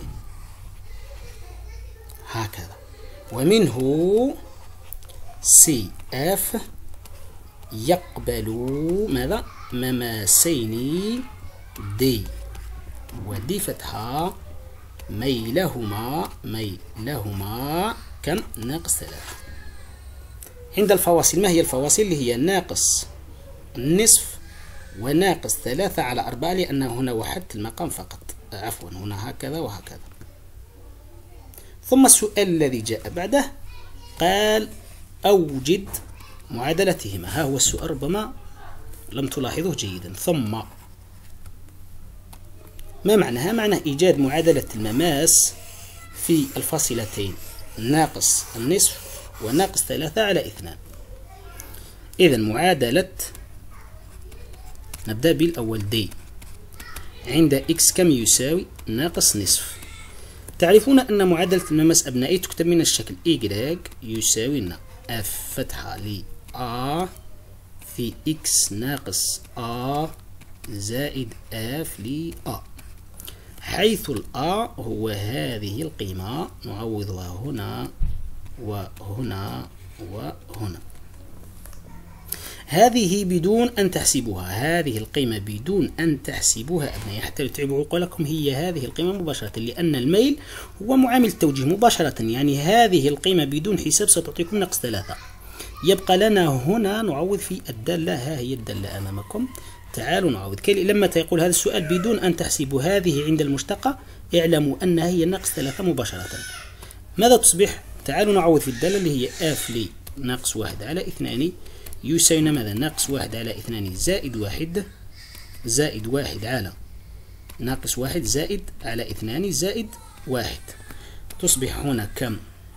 هكذا. ومنه سي اف يقبل ماذا؟ مماسين دي، ودي فتحة ميلهما كم؟ ناقص 3. عند الفواصل ما هي الفواصل؟ اللي هي ناقص النصف وناقص 3 على 4، لأن هنا وحدت المقام فقط، عفوا هنا هكذا وهكذا. ثم السؤال الذي جاء بعده قال أوجد معادلتهما. ها هو السؤال، ربما لم تلاحظه جيدا. ثم ما معناها؟ معناه إيجاد معادلة المماس في الفاصلتين ناقص النصف وناقص 3 على 2. إذا معادلة، نبدأ بالأول دي، عند إكس كم يساوي؟ ناقص نصف. تعرفون أن معادلة المماس أبنائي تكتب من الشكل Y يساوي لنا F فتحة ل A في X ناقص A زائد F ل A، حيث ال A هو هذه القيمة، نعوضها هنا وهنا وهنا. هذه بدون أن تحسبوها، هذه القيمة بدون أن تحسبوها أبنائي، حتى يتعبوا عقولكم، هي هذه القيمة مباشرة، لأن الميل هو معامل التوجيه مباشرة، يعني هذه القيمة بدون حساب ستعطيكم ناقص 3. يبقى لنا هنا نعوض في الدالة، ها هي الدالة أمامكم، تعالوا نعوض. لما يقول هذا السؤال بدون أن تحسبوا هذه عند المشتقة، اعلموا أنها هي ناقص 3 مباشرة. ماذا تصبح؟ تعالوا نعوض في الدالة اللي هي F ل ناقص 1 على 2 يساوي ماذا؟ ناقص 1 على 2 زائد 1 زائد 1 على ناقص 1 زائد على 2 زائد 1. تصبح هنا كم؟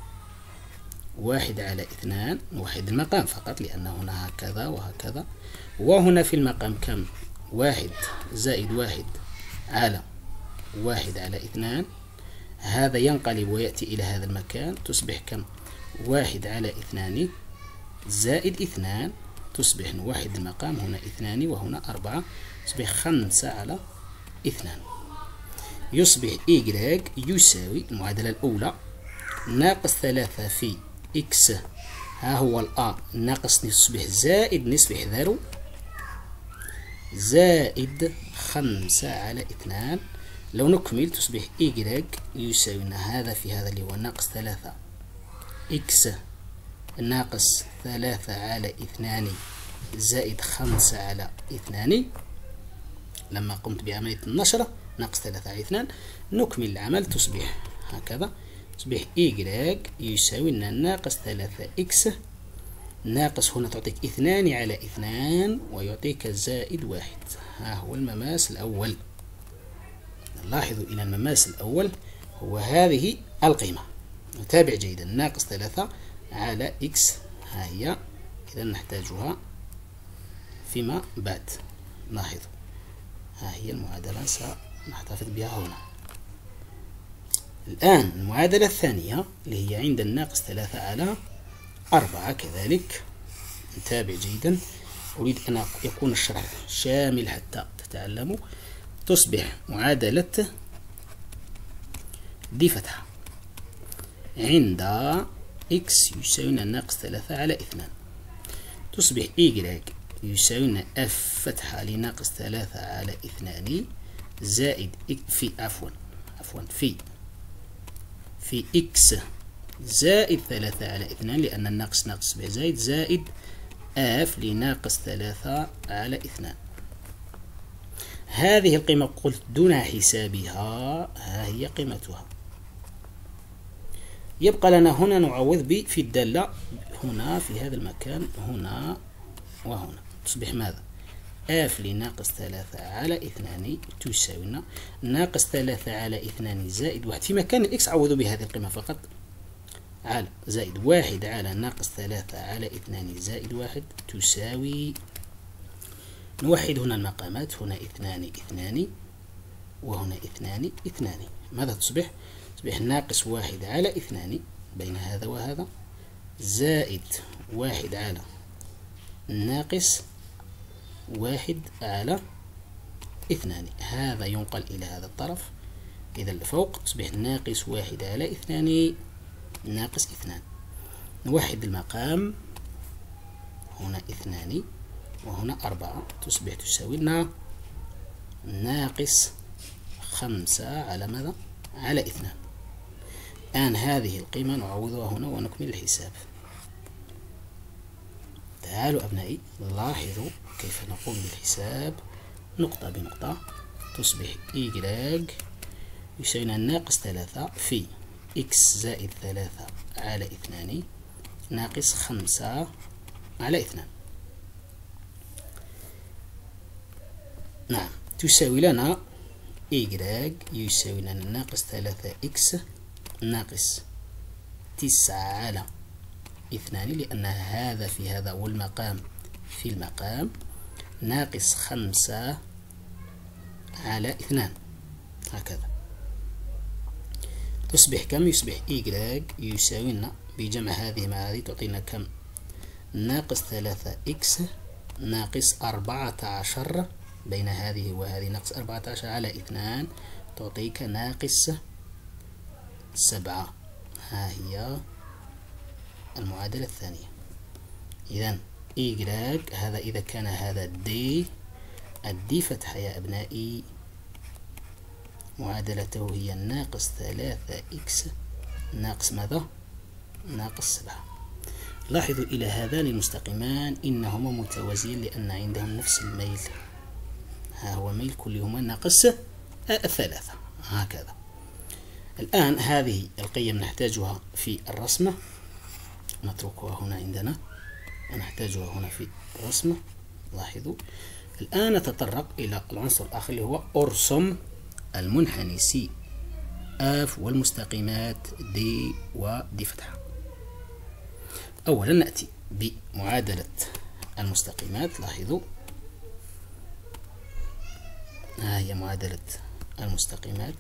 1 على 2، نوحد المقام فقط لأن هنا هكذا وهكذا، وهنا في المقام كم؟ 1 زائد 1 على 1 على 2. هذا ينقلب ويأتي إلى هذا المكان، تصبح كم؟ 1 على 2 زائد 2، تصبح نوحد المقام، هنا 2 وهنا 4، تصبح 5 على 2. يصبح Y يساوي المعادلة الأولى ناقص 3 في X، ها هو الأ ناقص نصف، تصبح زائد نصف، احذروا، زائد 5 على 2. لو نكمل تصبح Y يساوي هذا في هذا اللي هو ناقص 3 X ناقص 3 على 2 زائد 5 على 2. لما قمت بعملية النشرة ناقص 3 على 2، نكمل العمل، تصبح هكذا، تصبح Y يساوي لنا ناقص 3X ناقص، هنا تعطيك 2 على 2 ويعطيك زائد 1. ها هو المماس الأول. لاحظوا إلى المماس الأول هو هذه القيمة. نتابع جيدا، ناقص 3 على X، ها هي، إذا نحتاجها فيما بعد. لاحظوا ها هي المعادلة سنحتفظ بها هنا. الآن المعادلة الثانية اللي هي عند الناقص 3 على 4 كذلك، نتابع جيدا، أريد أن يكون الشرح شامل حتى تتعلموا. تصبح معادلة دي فتحة عند X يساوي ناقص 3 على 2، تصبح Y يساوي F فتحة لناقص 3 على 2 زائد في في X زائد 3 على 2، لأن الناقص ناقص بزائد، زائد F لناقص 3 على 2. هذه القيمة قلت دون حسابها، ها هي قيمتها. يبقى لنا هنا نعوض في الدالة هنا في هذا المكان هنا وهنا، تصبح ماذا؟ f لناقص 3 على 2 تساوي ناقص 3 على 2 زائد 1 في مكان الإكس عوضوا بهذه القيمة فقط، على زائد 1 على ناقص 3 على 2 زائد 1 تساوي، نوحد هنا المقامات، هنا 2 2 وهنا 2 2، ماذا تصبح؟ تصبح ناقص 1 على 2 بين هذا وهذا زائد 1 على ناقص 1 على 2، هذا ينقل إلى هذا الطرف، إذا الفوق تصبح ناقص 1 على 2 ناقص 2. نوحد المقام، هنا 2 وهنا 4 تصبح تساوي لنا ناقص 5 على ماذا؟ على 2. الآن هذه القيمة نعوضها هنا ونكمل الحساب. تعالوا أبنائي لاحظوا كيف نقوم بالحساب نقطة بنقطة. تصبح y يساوي ناقص 3 في x زائد 3 على 2 ناقص 5 على 2. نعم، تساوي لنا y يساوي لنا ناقص 3x ناقص 9 على 2، لأن هذا في هذا والمقام في المقام، ناقص 5 على 2 هكذا. تصبح كم؟ يصبح y يساوي لنا بجمع هذه مع هذه تعطينا كم؟ ناقص 3x ناقص 14 بين هذه وهذه، ناقص 14 على 2 تعطيك ناقص 7. ها هي المعادلة الثانية. إذن y هذا إذا كان هذا الدي فتحة يا أبنائي معادلته هي ناقص 3x ناقص ماذا؟ ناقص 7. لاحظوا إلى هذان المستقيمان إنهما متوازيان لأن عندهم نفس الميل، ها هو ميل كلهما ناقص 3 هكذا. الآن هذه القيم نحتاجها في الرسمة، نتركها هنا عندنا، نحتاجها هنا في الرسمة. لاحظوا الآن نتطرق إلى العنصر الآخر اللي هو أرسم المنحني سي اف والمستقيمات دي ودي فتحة. أولا نأتي بمعادلة المستقيمات. لاحظوا ها هي معادلة المستقيمات.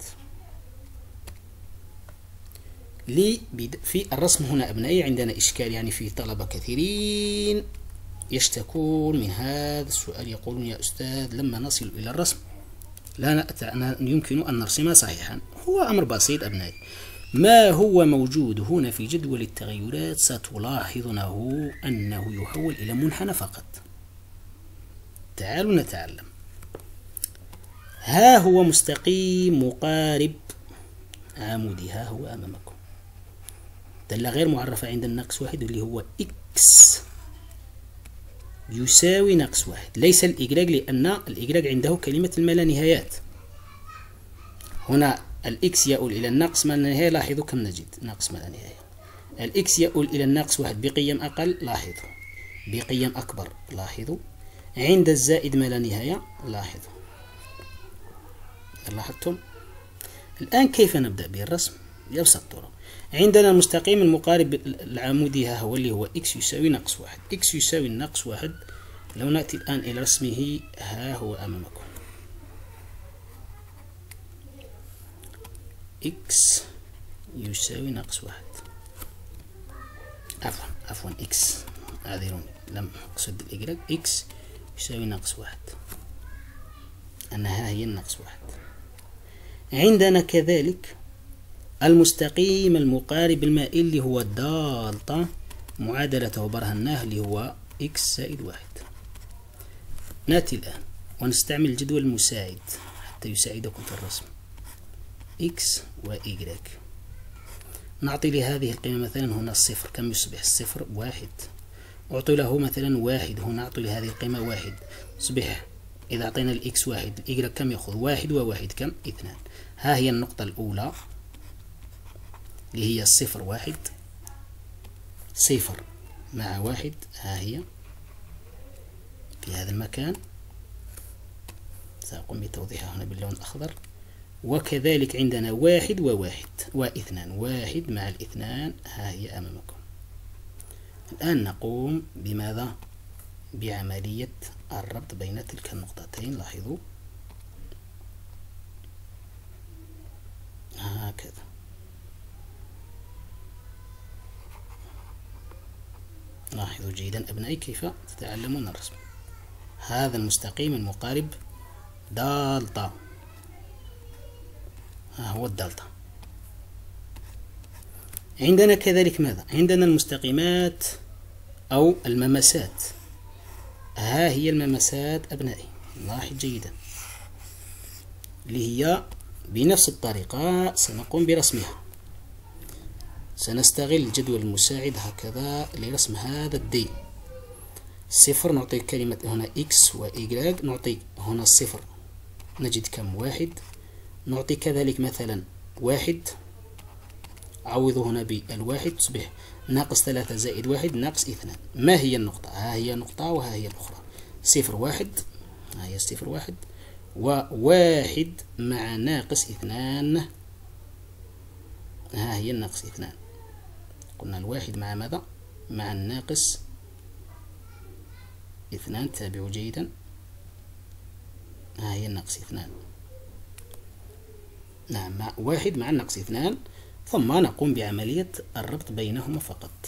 في الرسم هنا أبنائي عندنا إشكال، يعني في طلبة كثيرين يشتكون من هذا السؤال، يقولون يا أستاذ لما نصل إلى الرسم لا يمكن أن نرسمها صحيحا. هو أمر بسيط أبنائي، ما هو موجود هنا في جدول التغيرات ستلاحظونه أنه يحول إلى منحنى فقط. تعالوا نتعلم. ها هو مستقيم مقارب عمودي، ها هو أمامكم، دالة غير معرفة عند الناقص 1 اللي هو x يساوي ناقص 1، ليس الإجراج لأن الإجراج عنده كلمة الملانهايات. هنا الإكس يؤول إلى الناقص ما لا نهاية، لاحظوا كم نجد ناقص ما لا نهاية. الإكس يؤول إلى الناقص 1 بقيم أقل، لاحظوا بقيم أكبر، لاحظوا عند الزائد ما لا نهاية، لاحظوا. لاحظتم؟ الآن كيف نبدأ بالرسم؟ بأبسط الطرق. عندنا المستقيم المقارب العمودي ها هو اللي هو x يساوي ناقص 1. x يساوي ناقص 1. لو نأتي الآن إلى رسمه ها هو أمامكم. x يساوي ناقص 1. عفوا x، اعذروني لم أقصد الإجراج. x يساوي ناقص 1، أنها هي الناقص 1. عندنا كذلك المستقيم المقارب المائل اللي هو الدالتا، معادلته برهناه اللي هو x زائد 1. نأتي الآن ونستعمل الجدول المساعد حتى يساعدكم في الرسم x و y. نعطي لهذه القيمة مثلا هنا الصفر، كم يصبح الصفر؟ 1. أعطي له مثلا 1، هنا أعطي لهذه القيمة 1، يصبح إذا أعطينا الإكس واحد، الإيجريك كم يأخذ؟ واحد وواحد كم؟ اثنان. ها هي النقطة الأولى اللي هي صفر واحد، صفر مع واحد، ها هي في هذا المكان، سأقوم بتوضيحها هنا باللون الأخضر. وكذلك عندنا واحد وواحد واثنان، واحد مع الاثنان، ها هي أمامكم. الآن نقوم بماذا؟ بعملية الربط بين تلك النقطتين. لاحظوا هكذا، لاحظوا جيدا أبنائي كيف تتعلمون الرسم. هذا المستقيم المقارب دالتا، ها هو الدالتا. عندنا كذلك ماذا؟ عندنا المستقيمات أو المماسات. ها هي المماسات أبنائي، لاحظ جيدا، اللي هي بنفس الطريقة سنقوم برسمها. سنستغل الجدول المساعد هكذا لرسم هذا الدي. صفر نعطي كلمة هنا إكس وإيجريك، نعطي هنا الصفر نجد كم؟ واحد. نعطي كذلك مثلا واحد، عوض هنا بالواحد تصبح ناقص ثلاثة زائد واحد ناقص اثنان. ما هي النقطة؟ ها هي نقطة وها هي الأخرى، صفر واحد، ها هي صفر واحد، وواحد مع ناقص اثنان، ها هي الناقص اثنان. قلنا الواحد مع ماذا؟ مع الناقص اثنان. تابعوا جيدا، ها هي الناقص اثنان، نعم، مع واحد مع الناقص اثنان. ثم نقوم بعملية الربط بينهما فقط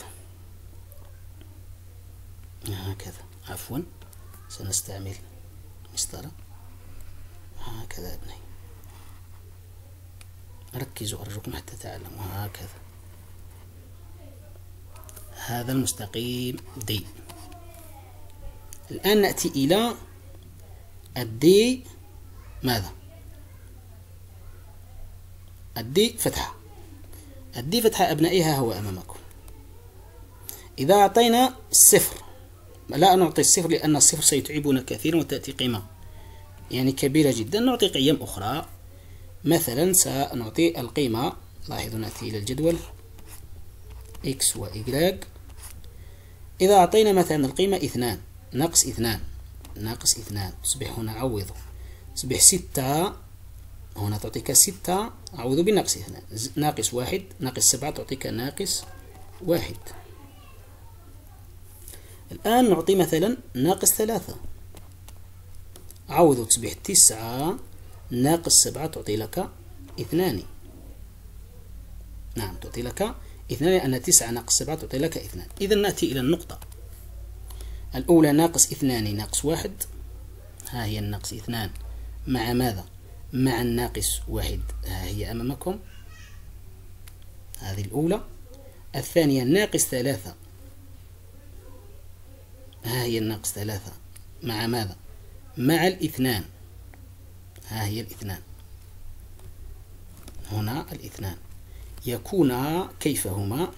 هكذا. عفوا، سنستعمل مسطرة هكذا ابني، ركزوا أرجوكم حتى تعلموا. هكذا هذا المستقيم دي. الآن نأتي إلى الدي. ماذا؟ الدي فتحة. الدي فتحة أبنائها هو أمامكم. إذا أعطينا الصفر، لا نعطي الصفر لأن الصفر سيتعبنا كثيرا وتأتي قيمة يعني كبيرة جدا. نعطي قيم أخرى، مثلا سنعطي القيمة، لاحظوا نأتي إلى الجدول إكس وإيجريك. إذا أعطينا مثلا القيمة اثنان ناقص اثنان ناقص اثنان، تصبح هنا عوضوا، تصبح ستة، هنا تعطيك ستة، عوضوا بناقص اثنان، ناقص واحد ناقص سبعة تعطيك ناقص واحد. الآن نعطي مثلا ناقص ثلاثة، عوضوا تصبح تسعة ناقص سبعة تعطي لك اثنان، نعم تعطي لك اثنان، لأن تسعة ناقص سبعة تعطي لك اثنان. إذا نأتي إلى النقطة الأولى، ناقص اثنان ناقص واحد، ها هي الناقص اثنان مع ماذا؟ مع الناقص واحد، ها هي أمامكم، هذه الأولى. الثانية ناقص ثلاثة، ها هي الناقص ثلاثة مع ماذا؟ مع الاثنان، ها هي الاثنان، هنا الاثنان. يكون كيفهما،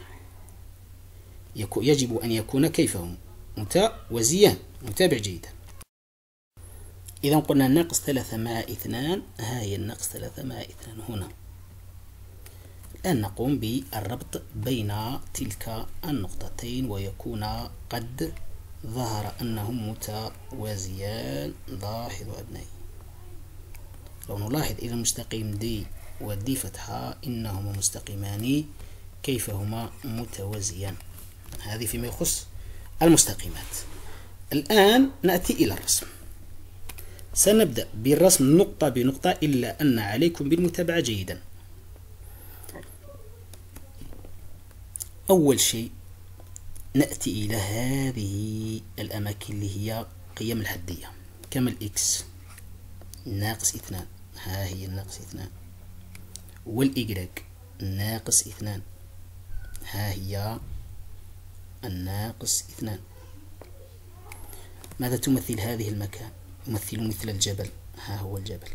يجب أن يكون كيفهما متوازيان. متابع جيدا. إذا قلنا ناقص ثلاثة مع اثنان، ها هي الناقص ثلاثة مع اثنان هنا. الآن نقوم بالربط بين تلك النقطتين ويكون قد ظهر أنهم متوازيان. لاحظوا أبنائي، لو نلاحظ إلى المستقيم دي ودي فتحة، إنهما مستقيمان كيفهما متوازيان. هذه فيما يخص المستقيمات. الآن نأتي إلى الرسم. سنبدأ بالرسم نقطة بنقطة، إلا أن عليكم بالمتابعة جيدا. أول شيء نأتي إلى هذه الأماكن اللي هي قيم الحدية، كما الإكس ناقص اثنان، ها هي الناقص اثنان، والإيجريك ناقص اثنان، ها هي الناقص اثنان. ماذا تمثل هذه المكان؟ يمثل مثل الجبل، ها هو الجبل،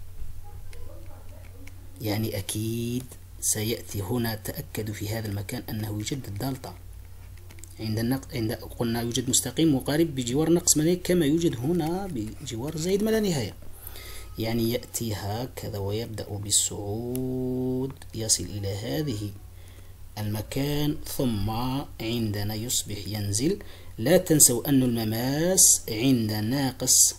يعني أكيد سيأتي هنا. تأكدوا في هذا المكان أنه يوجد الدالتا، عند قلنا يوجد مستقيم مقارب بجوار ناقص ما لا نهاية كما يوجد هنا بجوار زائد ما لا نهاية. يعني يأتي هكذا ويبدأ بالصعود يصل إلى هذه المكان، ثم عندنا يصبح ينزل. لا تنسوا أن المماس عند ناقص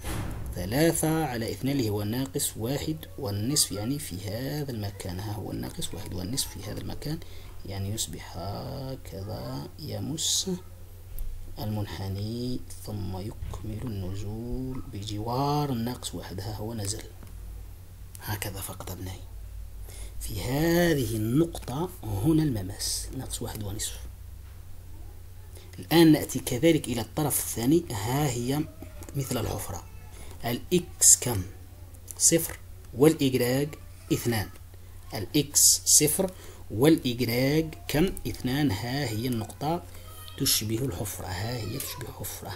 3/2 اللي هو ناقص 1.5، يعني في هذا المكان. ها هو الناقص 1.5 في هذا المكان، يعني يصبح هكذا يمس المنحني ثم يكمل النزول بجوار الناقص 1. ها هو نزل هكذا فقط أبنائي. في هذه النقطة هنا المماس ناقص 1.5. الآن نأتي كذلك إلى الطرف الثاني. ها هي مثل الحفرة، الإكس كم؟ 0 والإجراج 2. الإكس 0 والإجراج كم؟ 2. ها هي النقطة تشبه الحفرة، ها هي تشبه حفرة.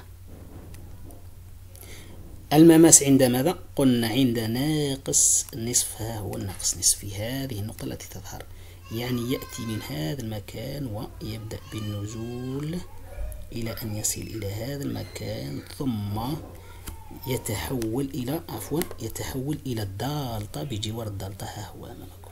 المماس عند ماذا؟ قلنا عند ناقص نصف. ها هو الناقص نصف في هذه النقطة التي تظهر، يعني يأتي من هذا المكان ويبدأ بالنزول إلى أن يصل إلى هذا المكان، ثم يتحول إلى الدالتا بجوار الدالتا. ها هو أمامكم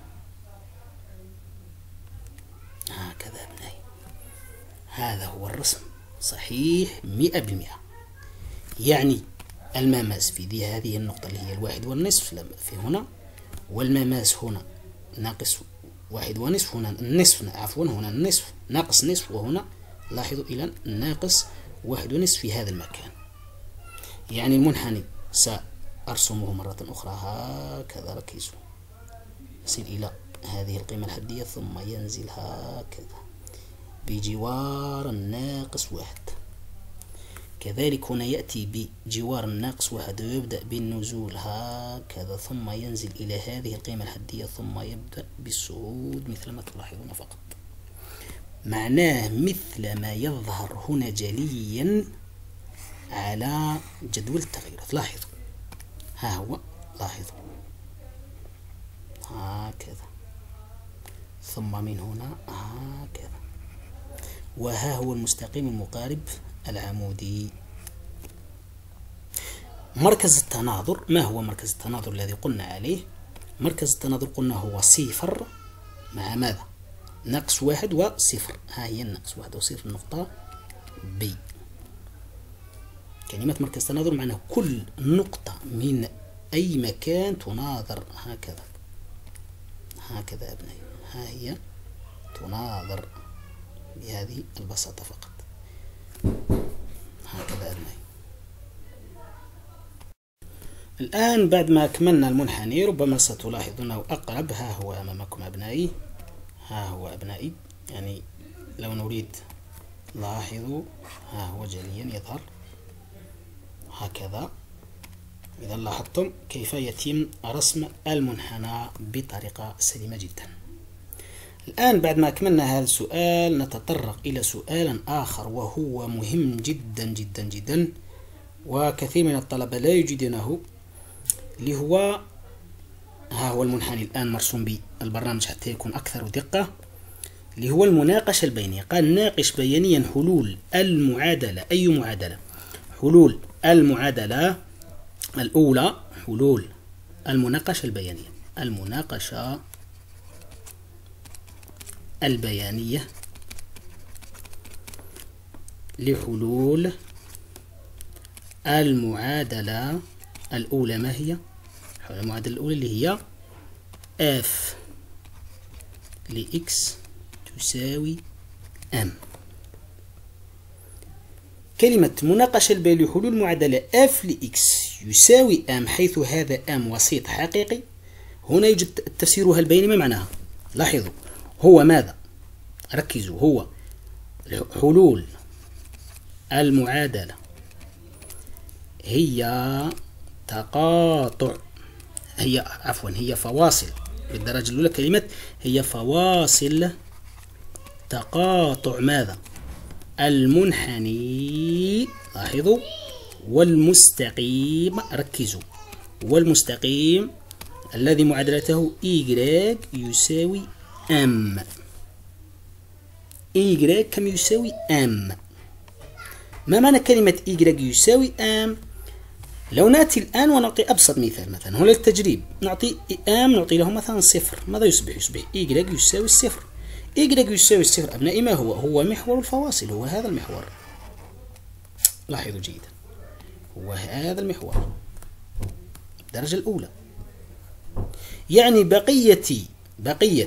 هكذا أبنائي. هذا هو الرسم صحيح 100%. يعني المماس في هذه النقطة اللي هي 1.5 في هنا، والمماس هنا ناقص 1.5، هنا النصف هنا النصف ناقص نصف، وهنا لاحظوا إلى ناقص 1.5 في هذا المكان. يعني المنحني سأرسمه مرة أخرى هكذا، ركزوا، يصل إلى هذه القيمة الحدية ثم ينزل هكذا بجوار الناقص 1. كذلك هنا يأتي بجوار الناقص 1 ويبدأ بالنزول هكذا، ثم ينزل إلى هذه القيمة الحدية ثم يبدأ بالصعود مثل ما تلاحظون فقط. معناه مثل ما يظهر هنا جليا على جدول التغيرات. لاحظوا، ها هو، لاحظوا هكذا، ثم من هنا هكذا، وها هو المستقيم المقارب العمودي. مركز التناظر، ما هو مركز التناظر الذي قلنا عليه؟ مركز التناظر قلنا هو 0 مع ماذا؟ ناقص 1 و0. ها هي الناقص 1 و0 النقطة B. كلمة مركز التناظر معناه كل نقطة من أي مكان تناظر هكذا. هكذا أبنائي، ها هي تناظر بهذه البساطة فقط. هكذا أبنائي. الآن بعد ما أكملنا المنحني ربما ستلاحظونه أقرب. ها هو أمامكم أبنائي، ها هو أبنائي، يعني لو نريد لاحظوا ها هو جليا يظهر هكذا. إذا لاحظتم كيف يتم رسم المنحنى بطريقة سليمة جدا. الآن بعد ما أكملنا هذا السؤال نتطرق إلى سؤال آخر وهو مهم جدا جدا جدا، وكثير من الطلبة لا يجدونه، اللي هو ها هو المنحني الآن مرسوم بالبرنامج حتى يكون أكثر دقة، اللي هو المناقشة البيانية. قال ناقش بيانيا حلول المعادلة. أي معادلة؟ حلول المعادلة الأولى، حلول المناقشة البيانية، المناقشة البيانية لحلول المعادلة الأولى. ما هي حلول المعادلة الأولى؟ اللي هي f لx تساوي m. كلمة مناقشة البيانية لحلول معادلة f لx يساوي m، حيث هذا m وسيط حقيقي. هنا يوجد تفسيرها البياني. ما معناها؟ لاحظوا، هو ماذا؟ ركزوا، هو حلول المعادلة هي تقاطع، هي فواصل بالدرجة الأولى. كلمة هي فواصل تقاطع ماذا؟ المنحني، لاحظوا، والمستقيم، ركزوا، والمستقيم الذي معادلته y يساوي m. y كم يساوي ام. ما معنى كلمة y يساوي ام؟ لو نأتي الآن ونعطي أبسط مثال، مثلا هنا للتجريب نعطي نعطي له مثلا صفر، ماذا يصبح؟ يصبح y يساوي الصفر. y يساوي الصفر أبنائي ما هو؟ هو محور الفواصل، هو هذا المحور. لاحظوا جيدا، هو هذا المحور الدرجة الأولى. يعني بقية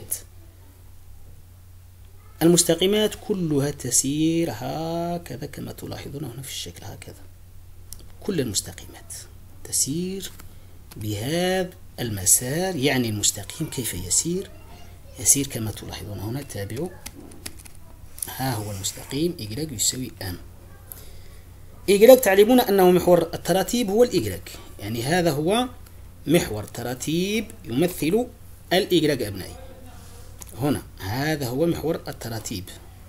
المستقيمات كلها تسير هكذا كما تلاحظون هنا في الشكل، هكذا كل المستقيمات تسير بهذا المسار. يعني المستقيم كيف يسير؟ يسير كما تلاحظون هنا، تابعوا، ها هو المستقيم y يساوي ام. y تعلمون أنه محور التراتيب هو y، يعني هذا هو محور تراتيب يمثل y أبنائي. هنا هذا هو محور التراتيب،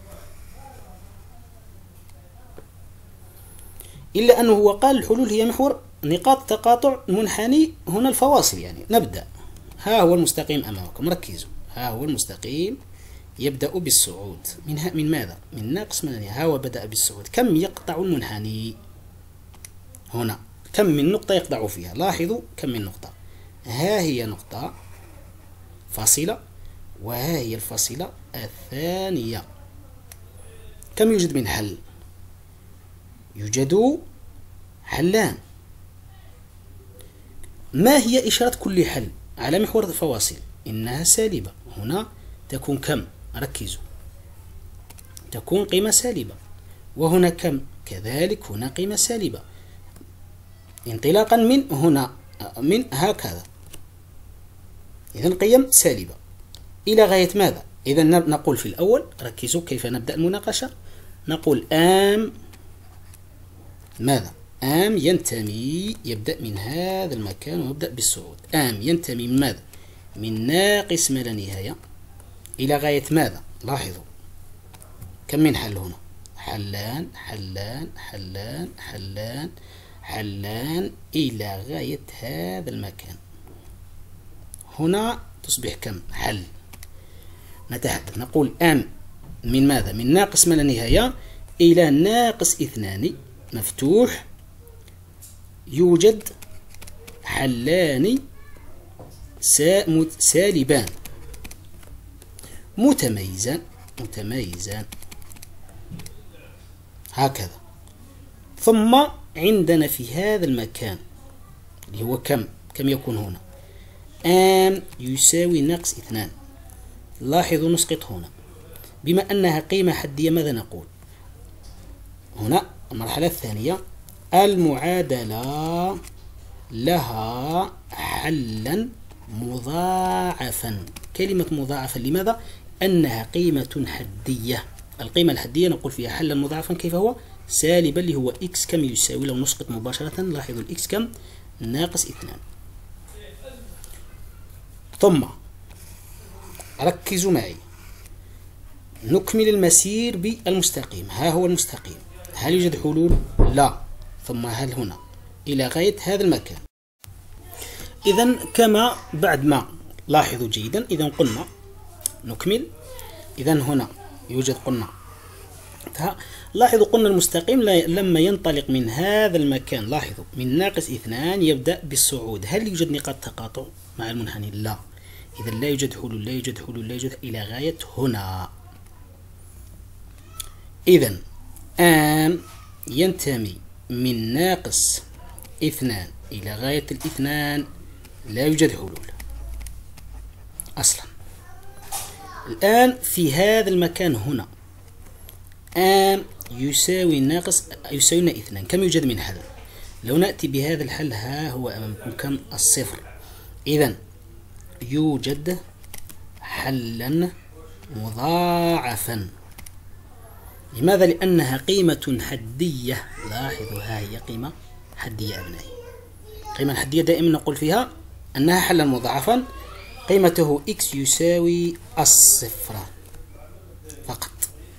إلا أنه هو قال الحلول هي محور نقاط تقاطع منحني هنا الفواصل. يعني نبدأ، ها هو المستقيم أمامكم، ركزوا، ها هو المستقيم يبدأ بالصعود من ماذا؟ من ناقص من ها هو بدأ بالصعود. كم يقطع المنحني؟ هنا كم من نقطة يقطع فيها؟ لاحظوا كم من نقطة، ها هي نقطة فاصلة، وها هي الفاصلة الثانية. كم يوجد من حل؟ يوجد حلان. ما هي إشارة كل حل على محور الفواصل؟ إنها سالبة. هنا تكون كم؟ ركزوا، تكون قيمة سالبة، وهنا كم؟ كذلك هنا قيمة سالبة، انطلاقا من هنا، من هكذا، إذن قيم سالبة إلى غاية ماذا؟ إذا نقول في الأول، ركزوا كيف نبدأ المناقشة. نقول آم ماذا؟ آم ينتمي، يبدأ من هذا المكان ويبدأ بالصعود. آم ينتمي من ماذا؟ من ناقص ما لا نهاية إلى غاية ماذا؟ لاحظوا كم من حل هنا؟ حلان حلان حلان حلان حلان إلى غاية هذا المكان. هنا تصبح كم؟ حل. نتحدث نقول آم من ماذا؟ من ناقص ما لا نهاية إلى ناقص 2 مفتوح. يوجد حلان سالبان متميزان هكذا. ثم عندنا في هذا المكان اللي هو كم يكون هنا؟ آم يساوي ناقص 2. لاحظوا نسقط هنا، بما أنها قيمة حدية ماذا نقول؟ هنا المرحلة الثانية، المعادلة لها حلا مضاعفا. كلمة مضاعفا لماذا؟ أنها قيمة حدية. القيمة الحدية نقول فيها حلا مضاعفا، كيف هو؟ سالبا، اللي هو x كم يساوي، لو نسقط مباشرة لاحظوا الx كم؟ ناقص 2. ثم ركزوا معي، نكمل المسير بالمستقيم. ها هو المستقيم، هل يوجد حلول؟ لا. ثم هل هنا إلى غاية هذا المكان. إذن كما بعد ما لاحظوا جيدا، إذن قلنا نكمل. إذن هنا يوجد، قلنا لاحظوا قلنا المستقيم لما ينطلق من هذا المكان، لاحظوا من ناقص 2 يبدأ بالصعود. هل يوجد نقاط تقاطع مع المنحني؟ لا. إذا لا يوجد حلول، لا يوجد حلول، لا يوجد إلى غاية هنا. إذن آم ينتمي من ناقص 2 إلى غاية 2، لا يوجد حلول أصلا. الآن في هذا المكان هنا آم يساوي ناقص يساوينا 2، كم يوجد من حل؟ لو نأتي بهذا الحل، ها هو أمامكم كم؟ الصفر. إذن يوجد حلا مضاعفا. لماذا؟ لأنها قيمة حدية. لاحظوا ها هي قيمة حدية أبنائي. قيمة حدية دائما نقول فيها أنها حلا مضاعفا، قيمته x يساوي الصفر فقط.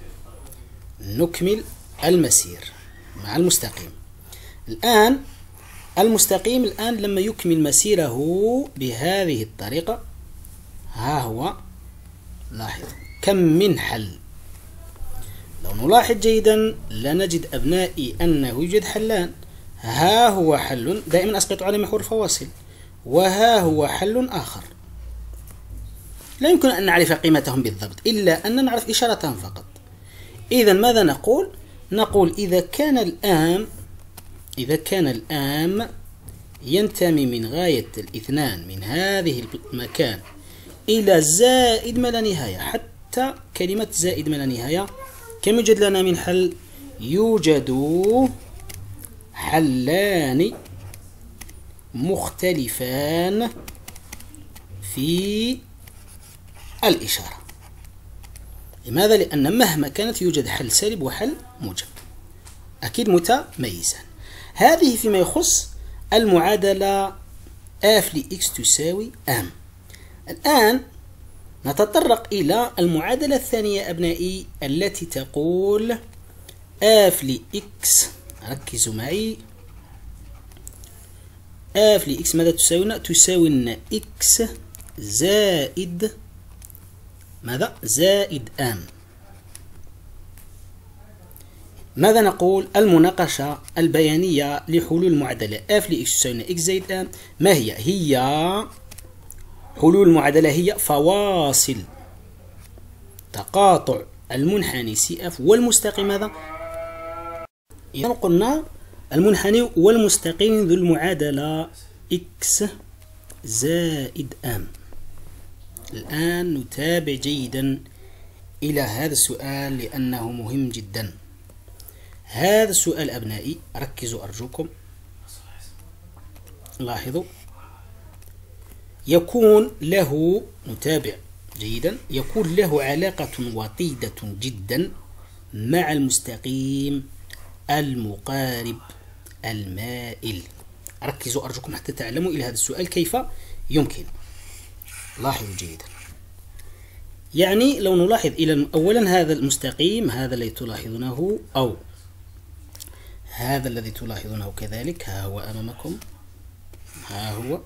نكمل المسير مع المستقيم. الآن المستقيم لما يكمل مسيره بهذه الطريقة، ها هو لاحظ كم من حل. لو نلاحظ جيدا لنجد أبنائي أنه يوجد حلان. ها هو حل، دائما أسقط على محور الفواصل، وها هو حل آخر لا يمكن أن نعرف قيمتهم بالضبط إلا أن نعرف إشارتهم فقط. إذا ماذا نقول؟ نقول إذا كان الآم ينتمي من غاية الاثنان من هذه المكان إلى زائد ما لا نهاية، حتى كلمة زائد ما لا نهاية كم يوجد لنا من حل؟ يوجد حلان مختلفان في الإشارة. لماذا؟ لأن مهما كانت يوجد حل سالب وحل موجب، أكيد متميزان. هذه فيما يخص المعادلة f لx تساوي m. الآن نتطرق إلى المعادلة الثانية أبنائي التي تقول f لx، ركزوا معي، f لx ماذا تساوي؟ تساوي لنا x زائد ماذا؟ زائد m. ماذا نقول؟ المناقشة البيانية لحلول المعادلة f لx تساوي لنا x زائد m ما هي؟ هي حلول المعادلة هي فواصل تقاطع المنحني CF والمستقيم ماذا؟ إذا قلنا المنحني والمستقيم ذو المعادلة x زائد m. الآن نتابع جيدا إلى هذا السؤال لأنه مهم جدا. هذا السؤال أبنائي ركزوا أرجوكم، لاحظوا، يكون له، نتابع جيدا، يكون له علاقة وطيدة جدا مع المستقيم المقارب المائل. ركزوا أرجوكم حتى تعلموا إلى هذا السؤال كيف يمكن. لاحظوا جيدا، يعني لو نلاحظ إلى أولا هذا المستقيم، هذا الذي تلاحظونه أو هذا الذي تلاحظونه كذلك، ها هو أمامكم، ها هو.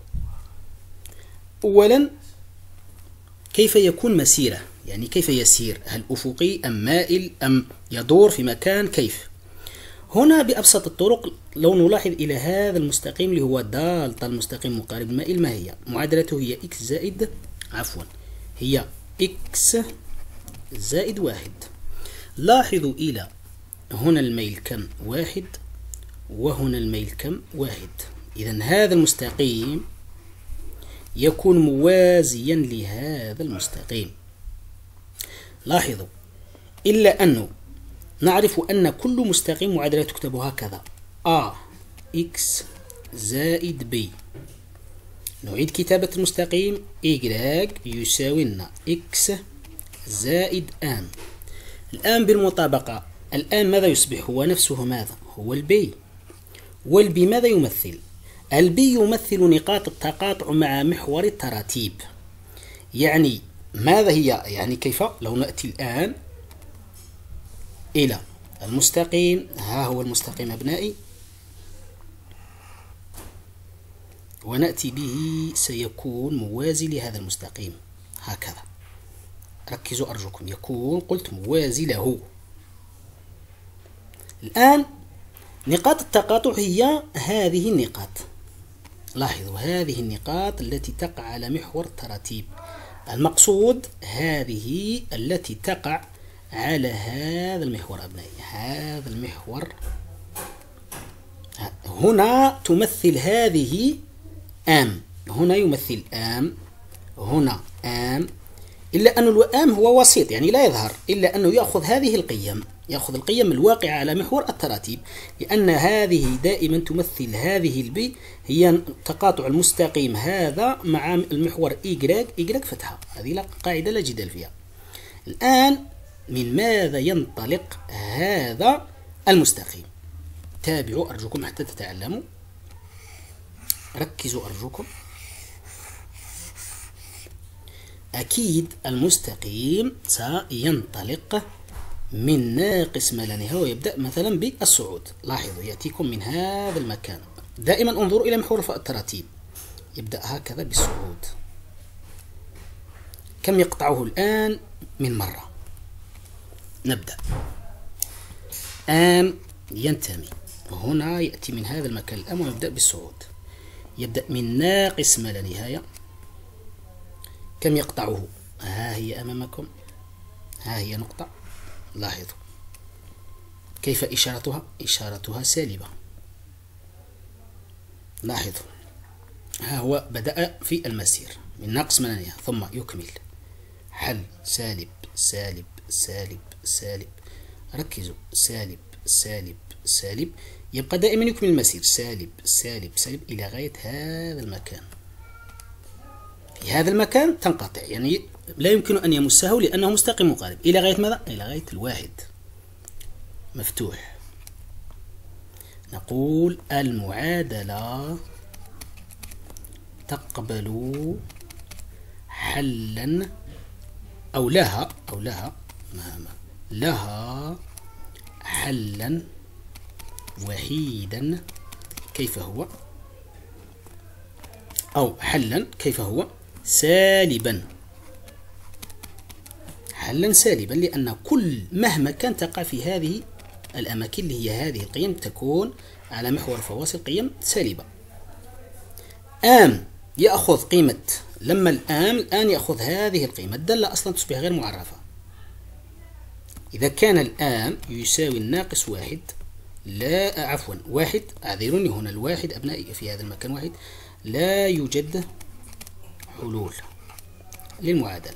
أولا كيف يكون مسيره؟ يعني كيف يسير؟ هل أفقي أم مائل أم يدور في مكان؟ كيف؟ هنا بأبسط الطرق لو نلاحظ إلى هذا المستقيم اللي هو دالتا المستقيم مقارب المائل، ما هي معادلته؟ هي x زائد هي x زائد 1. لاحظوا إلى هنا الميل كم؟ 1 وهنا الميل كم؟ 1. إذن هذا المستقيم يكون موازيا لهذا المستقيم. لاحظوا إلا أنه نعرف أن كل مستقيم معادلة تكتب هكذا ax زائد b. نعيد كتابة المستقيم y يساوي لنا x زائد m. الآن بالمطابقة الآن ماذا يصبح؟ هو نفسه ماذا؟ هو البي. والبي ماذا يمثل؟ البي يمثل نقاط التقاطع مع محور التراتيب. يعني ماذا هي؟ يعني كيف لو نأتي الآن إلى المستقيم، ها هو المستقيم أبنائي، ونأتي به سيكون موازي لهذا المستقيم هكذا. ركزوا أرجوكم، يكون قلت موازي له. الآن نقاط التقاطع هي هذه النقاط. لاحظوا هذه النقاط التي تقع على محور التراتيب، المقصود هذه التي تقع على هذا المحور أبنائي، هذا المحور هنا تمثل هذه آم، هنا يمثل آم، هنا آم، إلا أن الآم هو وسيط يعني لا يظهر، إلا أنه يأخذ هذه القيم، يأخذ القيم الواقعة على محور التراتيب، لأن هذه دائما تمثل هذه البي هي تقاطع المستقيم هذا مع المحور Y فتحة. هذه قاعدة لا جدال فيها. الآن من ماذا ينطلق هذا المستقيم؟ تابعوا أرجوكم حتى تتعلموا، ركزوا أرجوكم. أكيد المستقيم سينطلق من ناقص ما لا نهاية ويبدأ مثلا بالصعود. لاحظوا يأتيكم من هذا المكان، دائما انظروا إلى محور التراتيب، يبدأ هكذا بالصعود. كم يقطعه الآن من مرة؟ نبدأ آم ينتمي، هنا يأتي من هذا المكان الآن ويبدأ بالصعود، يبدأ من ناقص ما لا نهاية. كم يقطعه؟ ها هي أمامكم، ها هي نقطة، لاحظوا كيف إشارتها؟ إشارتها سالبة. لاحظوا ها هو بدأ في المسير من ناقص ما لا نهاية ثم يكمل حل سالب سالب سالب سالب، ركزوا سالب سالب سالب، يبقى دائما يكمل المسير سالب سالب سالب إلى غاية هذا المكان. في هذا المكان تنقطع، يعني لا يمكن أن يمسه لأنه مستقيم مقارب إلى غاية ماذا؟ إلى غاية الواحد مفتوح. نقول المعادلة تقبل حلا أو لها لها حلا وحيدا كيف هو، أو حلا كيف هو سالبا، حلا سالبا، لأن كل مهما كان تقع في هذه الأماكن اللي هي هذه القيم تكون على محور الفواصل قيم سالبة. آم يأخذ قيمة، لما الآن يأخذ هذه القيمة، الدالة أصلا تصبح غير معرفة. إذا كان الآن يساوي الناقص واحد، لا عفوا واحد، أعذروني، هنا الواحد أبنائي في هذا المكان واحد، لا يوجد حلول للمعادلة.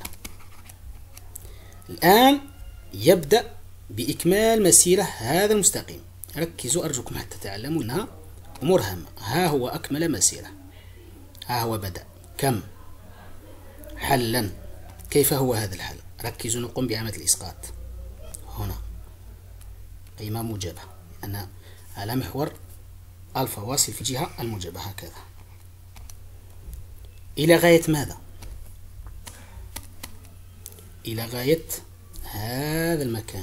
الآن يبدأ بإكمال مسيرة هذا المستقيم، ركزوا أرجوكم حتى تعلموا أنها أمور هامة. ها هو أكمل مسيرة، ها هو بدأ كم حلا، كيف هو هذا الحل؟ ركزوا نقوم بعملية الإسقاط، هنا قيمة موجبة، أنا على محور الفواصل في الجهة الموجبة هكذا إلى غاية ماذا؟ إلى غاية هذا المكان،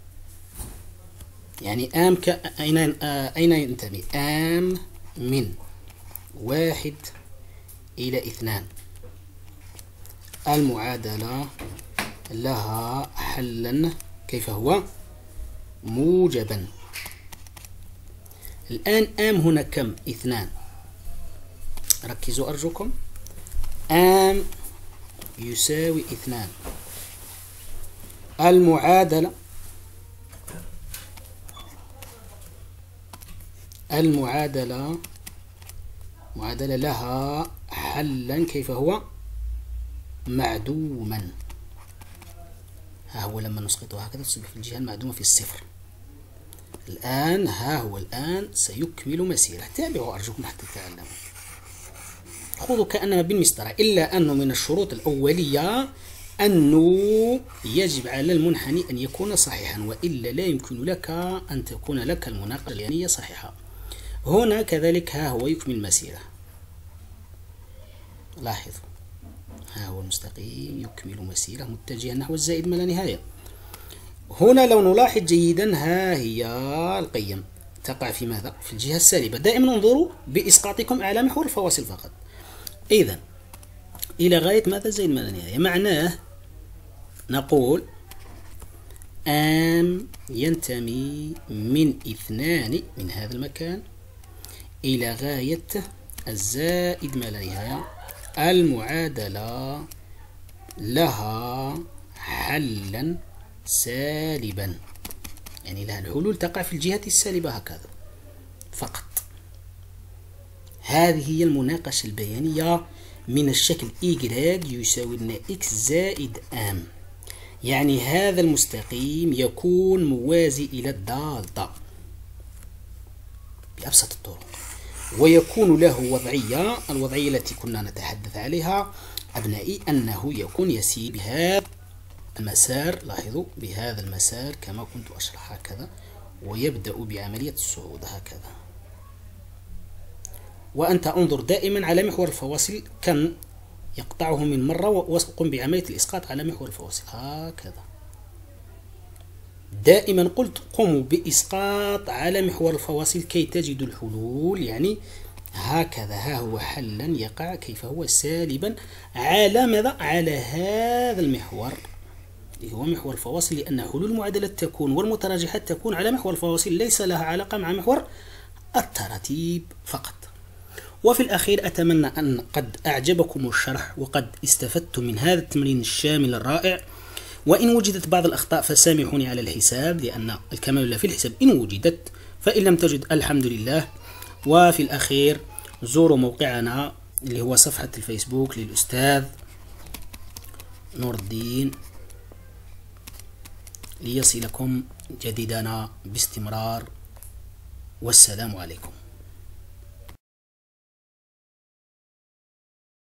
يعني آم أين ينتمي؟ آم من 1 إلى 2. المعادلة لها حلا كيف هو؟ موجبا. الآن آم هنا كم؟ 2. ركزوا أرجوكم، آم يساوي 2. المعادلة لها حلا كيف هو؟ معدوما. ها هو لما نسقطه هكذا تصبح في الجهة المعدومة في الصفر. الآن ها هو الآن سيكمل مسيرة، تابعوا أرجوكم حتى تعلموا، خذوا كأنما بالمسطرة، إلا أنه من الشروط الأولية أنه يجب على المنحني أن يكون صحيحا، وإلا لا يمكن لك أن تكون لك المناقشة اليانية صحيحة. هنا كذلك ها هو يكمل المسيرة، لاحظوا ها هو المستقيم يكمل مسيرة متجها نحو الزائد ما لا نهاية. هنا لو نلاحظ جيدا ها هي القيم تقع في ماذا؟ في الجهة السالبة. دائما انظروا بإسقاطكم على محور الفواصل فقط. إذا إلى غاية ماذا؟ زائد ما لا نهاية، معناه نقول آم ينتمي من 2 من هذا المكان إلى غاية الزائد ما لا نهاية. المعادلة لها حلا سالبا، يعني لها الحلول تقع في الجهة السالبة هكذا فقط. هذه هي المناقشة البيانية من الشكل Y يساوي لنا X زائد آم، يعني هذا المستقيم يكون موازي إلى الضالة بأبسط الطرق، ويكون له وضعية، الوضعية التي كنا نتحدث عليها أبنائي، أنه يكون يسير بهذا المسار، لاحظوا بهذا المسار كما كنت أشرح هكذا، ويبدأ بعملية الصعود هكذا. وأنت انظر دائما على محور الفواصل كم يقطعه من مرة، وقم بعملية الإسقاط على محور الفواصل هكذا. دائما قلت قوموا بإسقاط على محور الفواصل كي تجدوا الحلول، يعني هكذا ها هو حلا يقع كيف هو سالبا على ماذا؟ على هذا المحور، هو محور الفواصل، لأن حلول المعادلات تكون والمتراجحات تكون على محور الفواصل، ليس لها علاقة مع محور التراتيب فقط. وفي الأخير أتمنى أن قد أعجبكم الشرح وقد استفدتم من هذا التمرين الشامل الرائع، وإن وجدت بعض الأخطاء فسامحوني على الحساب، لأن الكمال لا في الحساب إن وجدت، فإن لم تجد الحمد لله. وفي الأخير زوروا موقعنا اللي هو صفحة الفيسبوك للأستاذ نور الدين ليصلكم جديدنا باستمرار، والسلام عليكم.